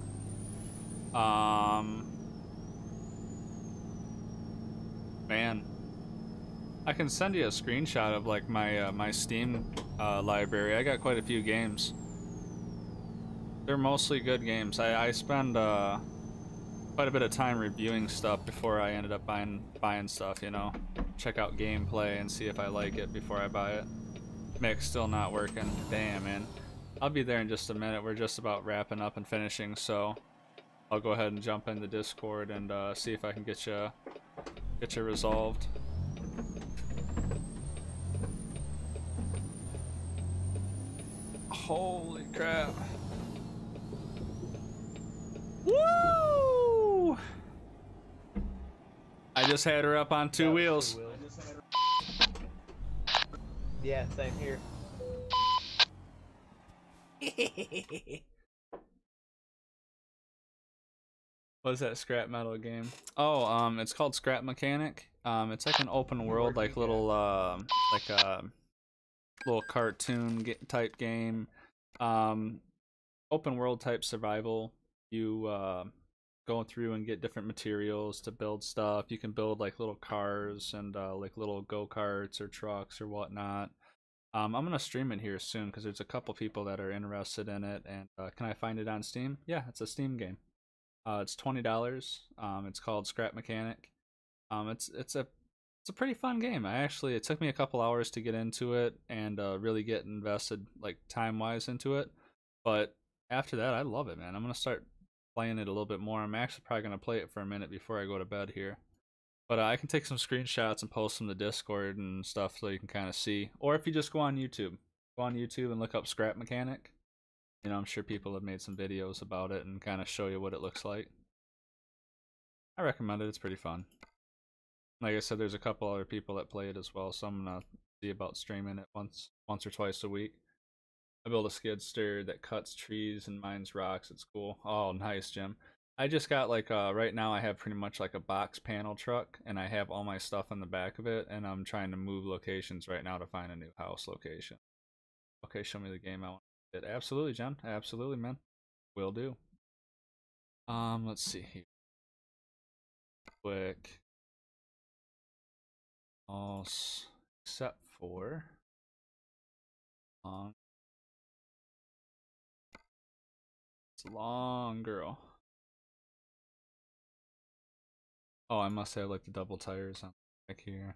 Man, I can send you a screenshot of like my my Steam library. I got quite a few games. They're mostly good games. I spend quite a bit of time reviewing stuff before I ended up buying stuff, you know. Check out gameplay and see if I like it before I buy it. Mic's still not working. Damn, man. I'll be there in just a minute. We're just about wrapping up and finishing, so I'll go ahead and jump in the Discord and see if I can get you resolved. Holy crap. Woo! I just had her up on 2 wheels. Yeah, same here. What is that scrap metal game? Oh, it's called Scrap Mechanic. It's like an open world, like little, like a little cartoon type game. Open world type survival. You go through and get different materials to build stuff. You can build like little cars and like little go-karts or trucks or whatnot. I'm gonna stream it here soon because there's a couple people that are interested in it. And can I find it on Steam? Yeah, it's a Steam game. It's $20. It's called Scrap Mechanic. It's a pretty fun game. It took me a couple hours to get into it and really get invested like time wise into it. But after that, I love it, man. I'm gonna start playing it a little bit more. I'm actually probably gonna play it for a minute before I go to bed here. But I can take some screenshots and post them to Discord and stuff so you can kind of see. Or if you just go on YouTube and look up Scrap Mechanic. You know, I'm sure people have made some videos about it and kind of show you what it looks like. I recommend it. It's pretty fun. Like I said, there's a couple other people that play it as well, so I'm gonna see about streaming it once or twice a week. I build a skid steer that cuts trees and mines rocks. It's cool. Oh, nice, Jim. I just got like right now I have pretty much like a box panel truck, and I have all my stuff in the back of it, and I'm trying to move locations right now to find a new house location. Okay, show me the game I want. Absolutely, Jen. Absolutely, man. Will do. Let's see here. Quick. All except for long. It's long, girl. Oh, I must have like the double tires on back here.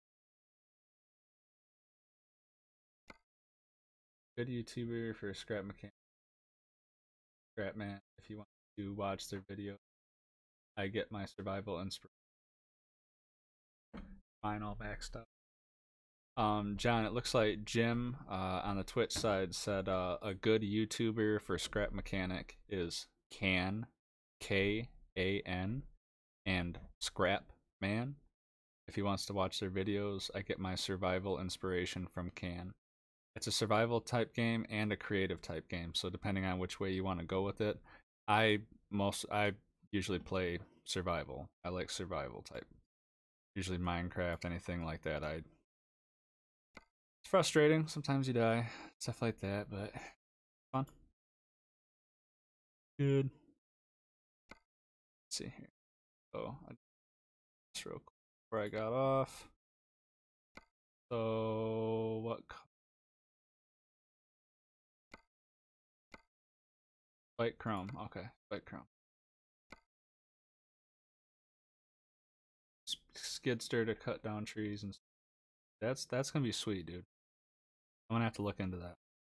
Good YouTuber for Scrap Mechanic. Scrap Man, if you want to watch their video, I get my survival inspiration. Mine all maxed up. John, it looks like Jim on the Twitch side said a good YouTuber for Scrap Mechanic is Kan, K-A-N, and Scrap Man. If he wants to watch their videos, I get my survival inspiration from Kan. It's a survival type game and a creative type game, so depending on which way you want to go with it, I usually play survival. I like survival type. Usually Minecraft, anything like that. It's frustrating. Sometimes you die, stuff like that, but fun. Good. Let's see here. Oh, just real quick before I got off. So what? White chrome. Okay, white chrome. Skidster to cut down trees and that's gonna be sweet, dude. I'm gonna have to look into that.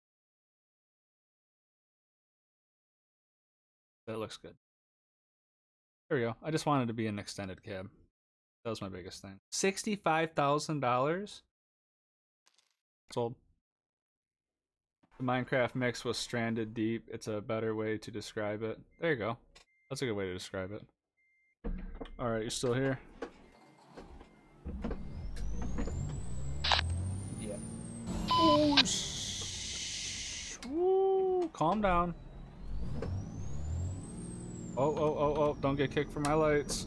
That looks good. There we go. I just wanted to be an extended cab. That was my biggest thing. $65,000. Sold. The Minecraft mix was stranded deep. It's a better way to describe it. There you go. That's a good way to describe it. Alright, you're still here? Yeah. Oh, Woo, calm down. Oh, don't get kicked for my lights.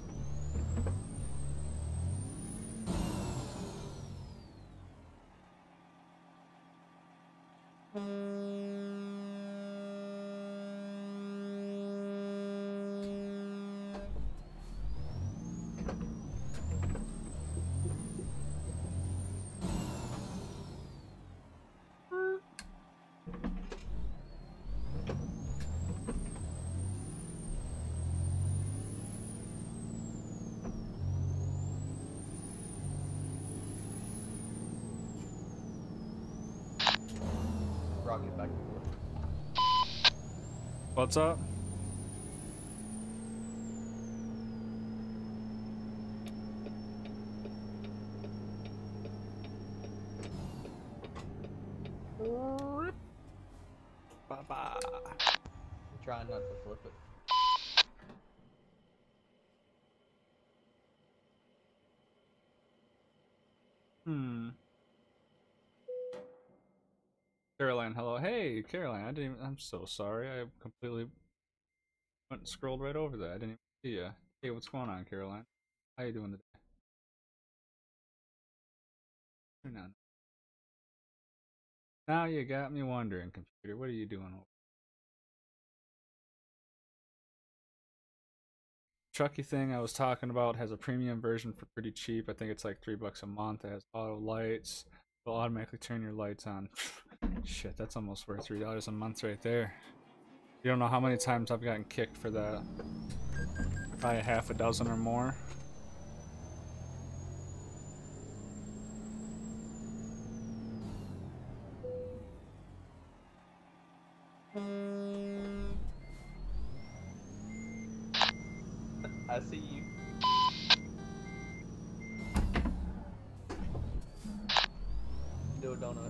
Rocket back and forth. What's up? Bye-bye. I'm trying not to flip it. Caroline, hello. Hey, Caroline. I didn't even, I'm so sorry. I completely went and scrolled right over that. I didn't even see you. Hey, what's going on, Caroline? How you doing today? Turn on. Now you got me wondering, computer. What are you doing? Trucky thing I was talking about has a premium version for pretty cheap. I think it's like $3 a month. It has auto lights. It'll automatically turn your lights on. Shit, that's almost worth $3 a month right there. You don't know how many times I've gotten kicked for that. Probably half a dozen or more. I see you. Do a donut.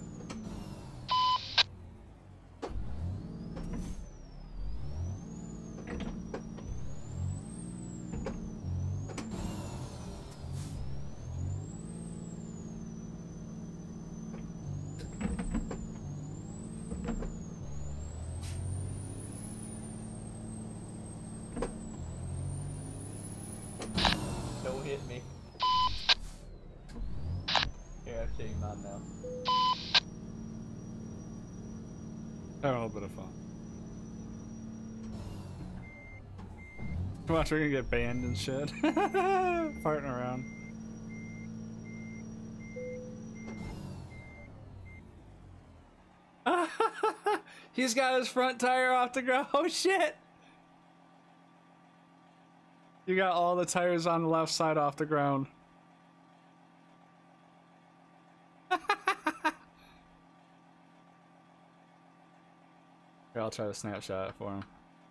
Don't hit me. Here, I'll show you mine now. Having a little bit of fun. Watch, we're gonna get banned and shit. Farting around. He's got his front tire off the ground. Oh shit! You got all the tires on the left side off the ground. Here, I'll try to snapshot it for him.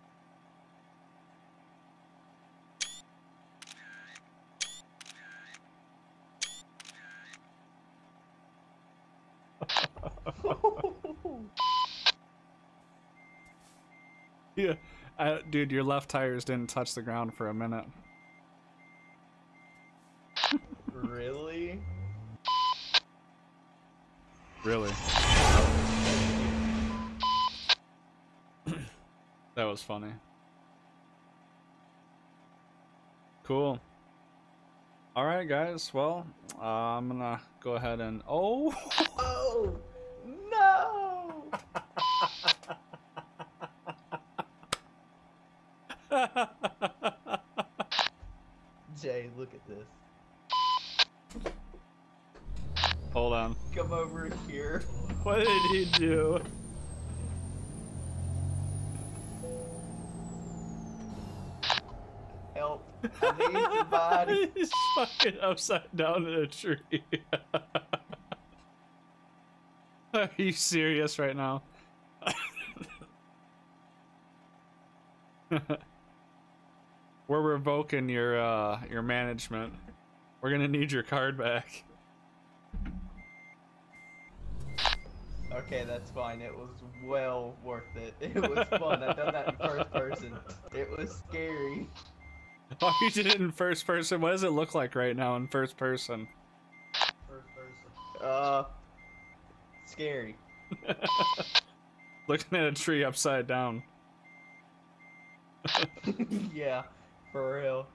Yeah, dude, your left tires didn't touch the ground for a minute. Really? Really? That was funny. Cool. All right, guys. Well, I'm gonna go ahead and oh. Oh no! Jay, look at this. Hold on. Come over here. What did he do? Help. I need somebody. He's fucking upside down in a tree. Are you serious right now? We're revoking your management. We're gonna need your card back. Okay, that's fine. It was well worth it. It was fun. I've done that in first person. It was scary. Oh, you did it in first person. What does it look like right now in first person? First person. Scary. Looking at a tree upside down. Yeah, for real.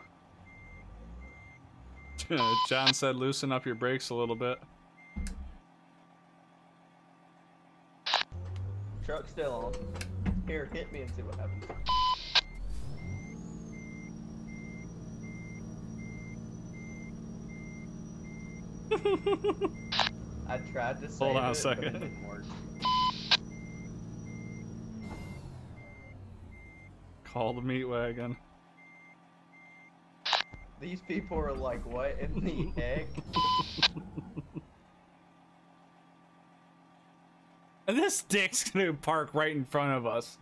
John said loosen up your brakes a little bit. Truck's still on. Here, hit me and see what happens. I tried to save Hold on a it, second. but it didn't work. Call the meat wagon. These people are like, what in the heck? And this dick's gonna park right in front of us.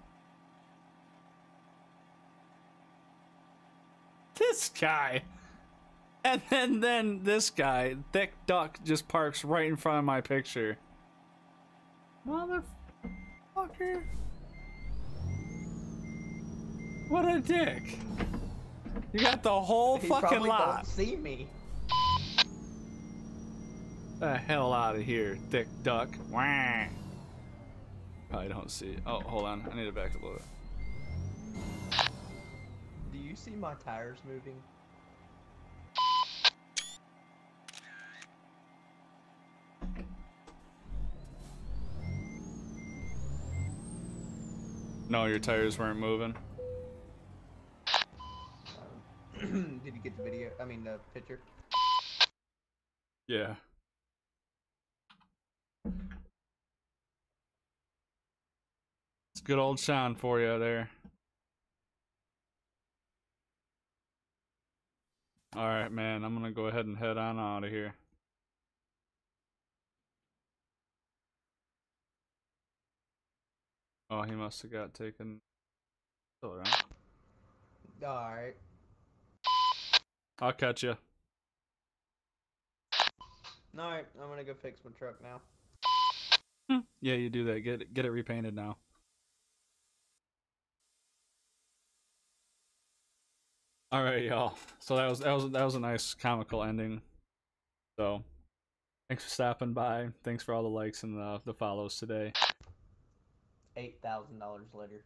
This guy. And then this guy, Thick Duck, just parks right in front of my picture. Motherfucker. What a dick. You got the whole He fucking probably lot. don't see me. The hell out of here, Thick Duck. Wah. Probably don't see. Oh, hold on. I need to back up a little bit. Do you see my tires moving? No, your tires weren't moving. Did you get the video? I mean, the picture? Yeah. It's good old Sean for you there. Alright, man. I'm gonna go ahead and head on out of here. Oh, he must have got taken. Still around. Alright. I'll catch you. Alright, I'm gonna go fix my truck now. Yeah, you do that. Get it repainted now. All right, y'all. So that was a nice comical ending. So, thanks for stopping by. Thanks for all the likes and the follows today. $8,000 later.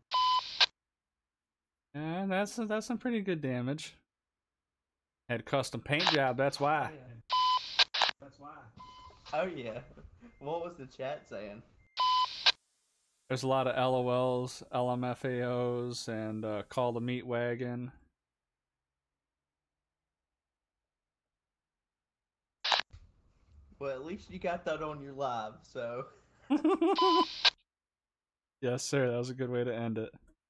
And that's some pretty good damage. Had custom paint job. That's why. That's why. Oh yeah. What was the chat saying? There's a lot of LOLs, LMFAOs, and Call the Meat Wagon. Well, at least you got that on your live, so. Yes, sir. That was a good way to end it.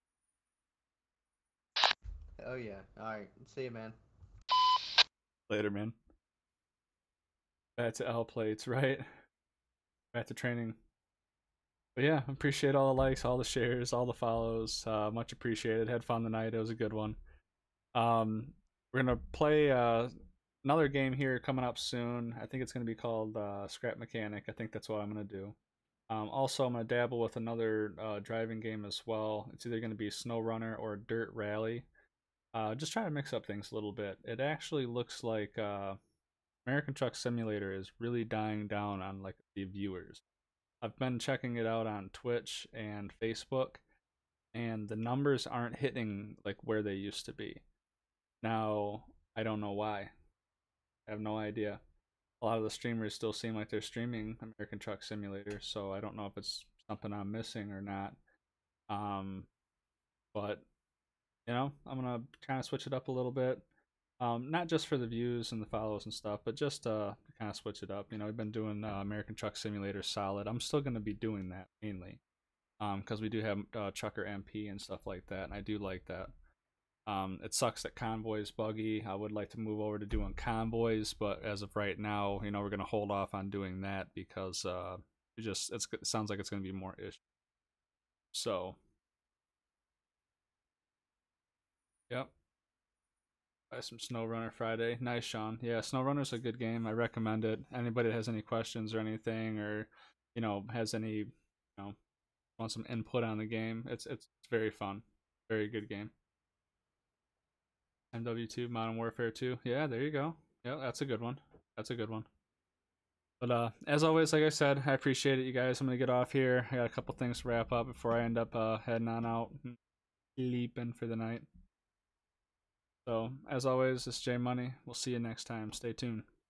Oh yeah. Alright. See you, man. Later, man. Back to L plates, right? Back to training. But yeah, appreciate all the likes, all the shares, all the follows. Much appreciated. Had fun tonight. It was a good one. We're gonna play another game here coming up soon. I think it's gonna be called Scrap Mechanic. I think that's what I'm gonna do. Also, I'm gonna dabble with another driving game as well. It's either gonna be Snow Runner or Dirt Rally. Just trying to mix up things a little bit. It actually looks like American Truck Simulator is really dying down on like the viewers. I've been checking it out on Twitch and Facebook, and the numbers aren't hitting like where they used to be. Now, I don't know why. I have no idea. A lot of the streamers still seem like they're streaming American Truck Simulator, so I don't know if it's something I'm missing or not. But you know, I'm gonna kind of switch it up a little bit. Not just for the views and the follows and stuff, but just to kind of switch it up. You know, we've been doing American Truck Simulator solid. I'm still going to be doing that mainly because we do have Trucker MP and stuff like that, and I do like that. It sucks that Convoy's buggy. I would like to move over to doing Convoys, but as of right now, you know, we're going to hold off on doing that because it sounds like it's going to be more issue. So, yep. Buy some SnowRunner Friday. Nice, Sean. Yeah, SnowRunner's a good game. I recommend it. Anybody that has any questions or anything, or you know, has any, you know, want some input on the game, it's very fun. Very good game. MW2, Modern Warfare 2. Yeah, there you go. Yeah, that's a good one. That's a good one. But as always, like I said, I appreciate it, you guys. I'm gonna get off here. I got a couple things to wrap up before I end up heading on out, sleeping for the night. So, as always, this is J Money. We'll see you next time. Stay tuned.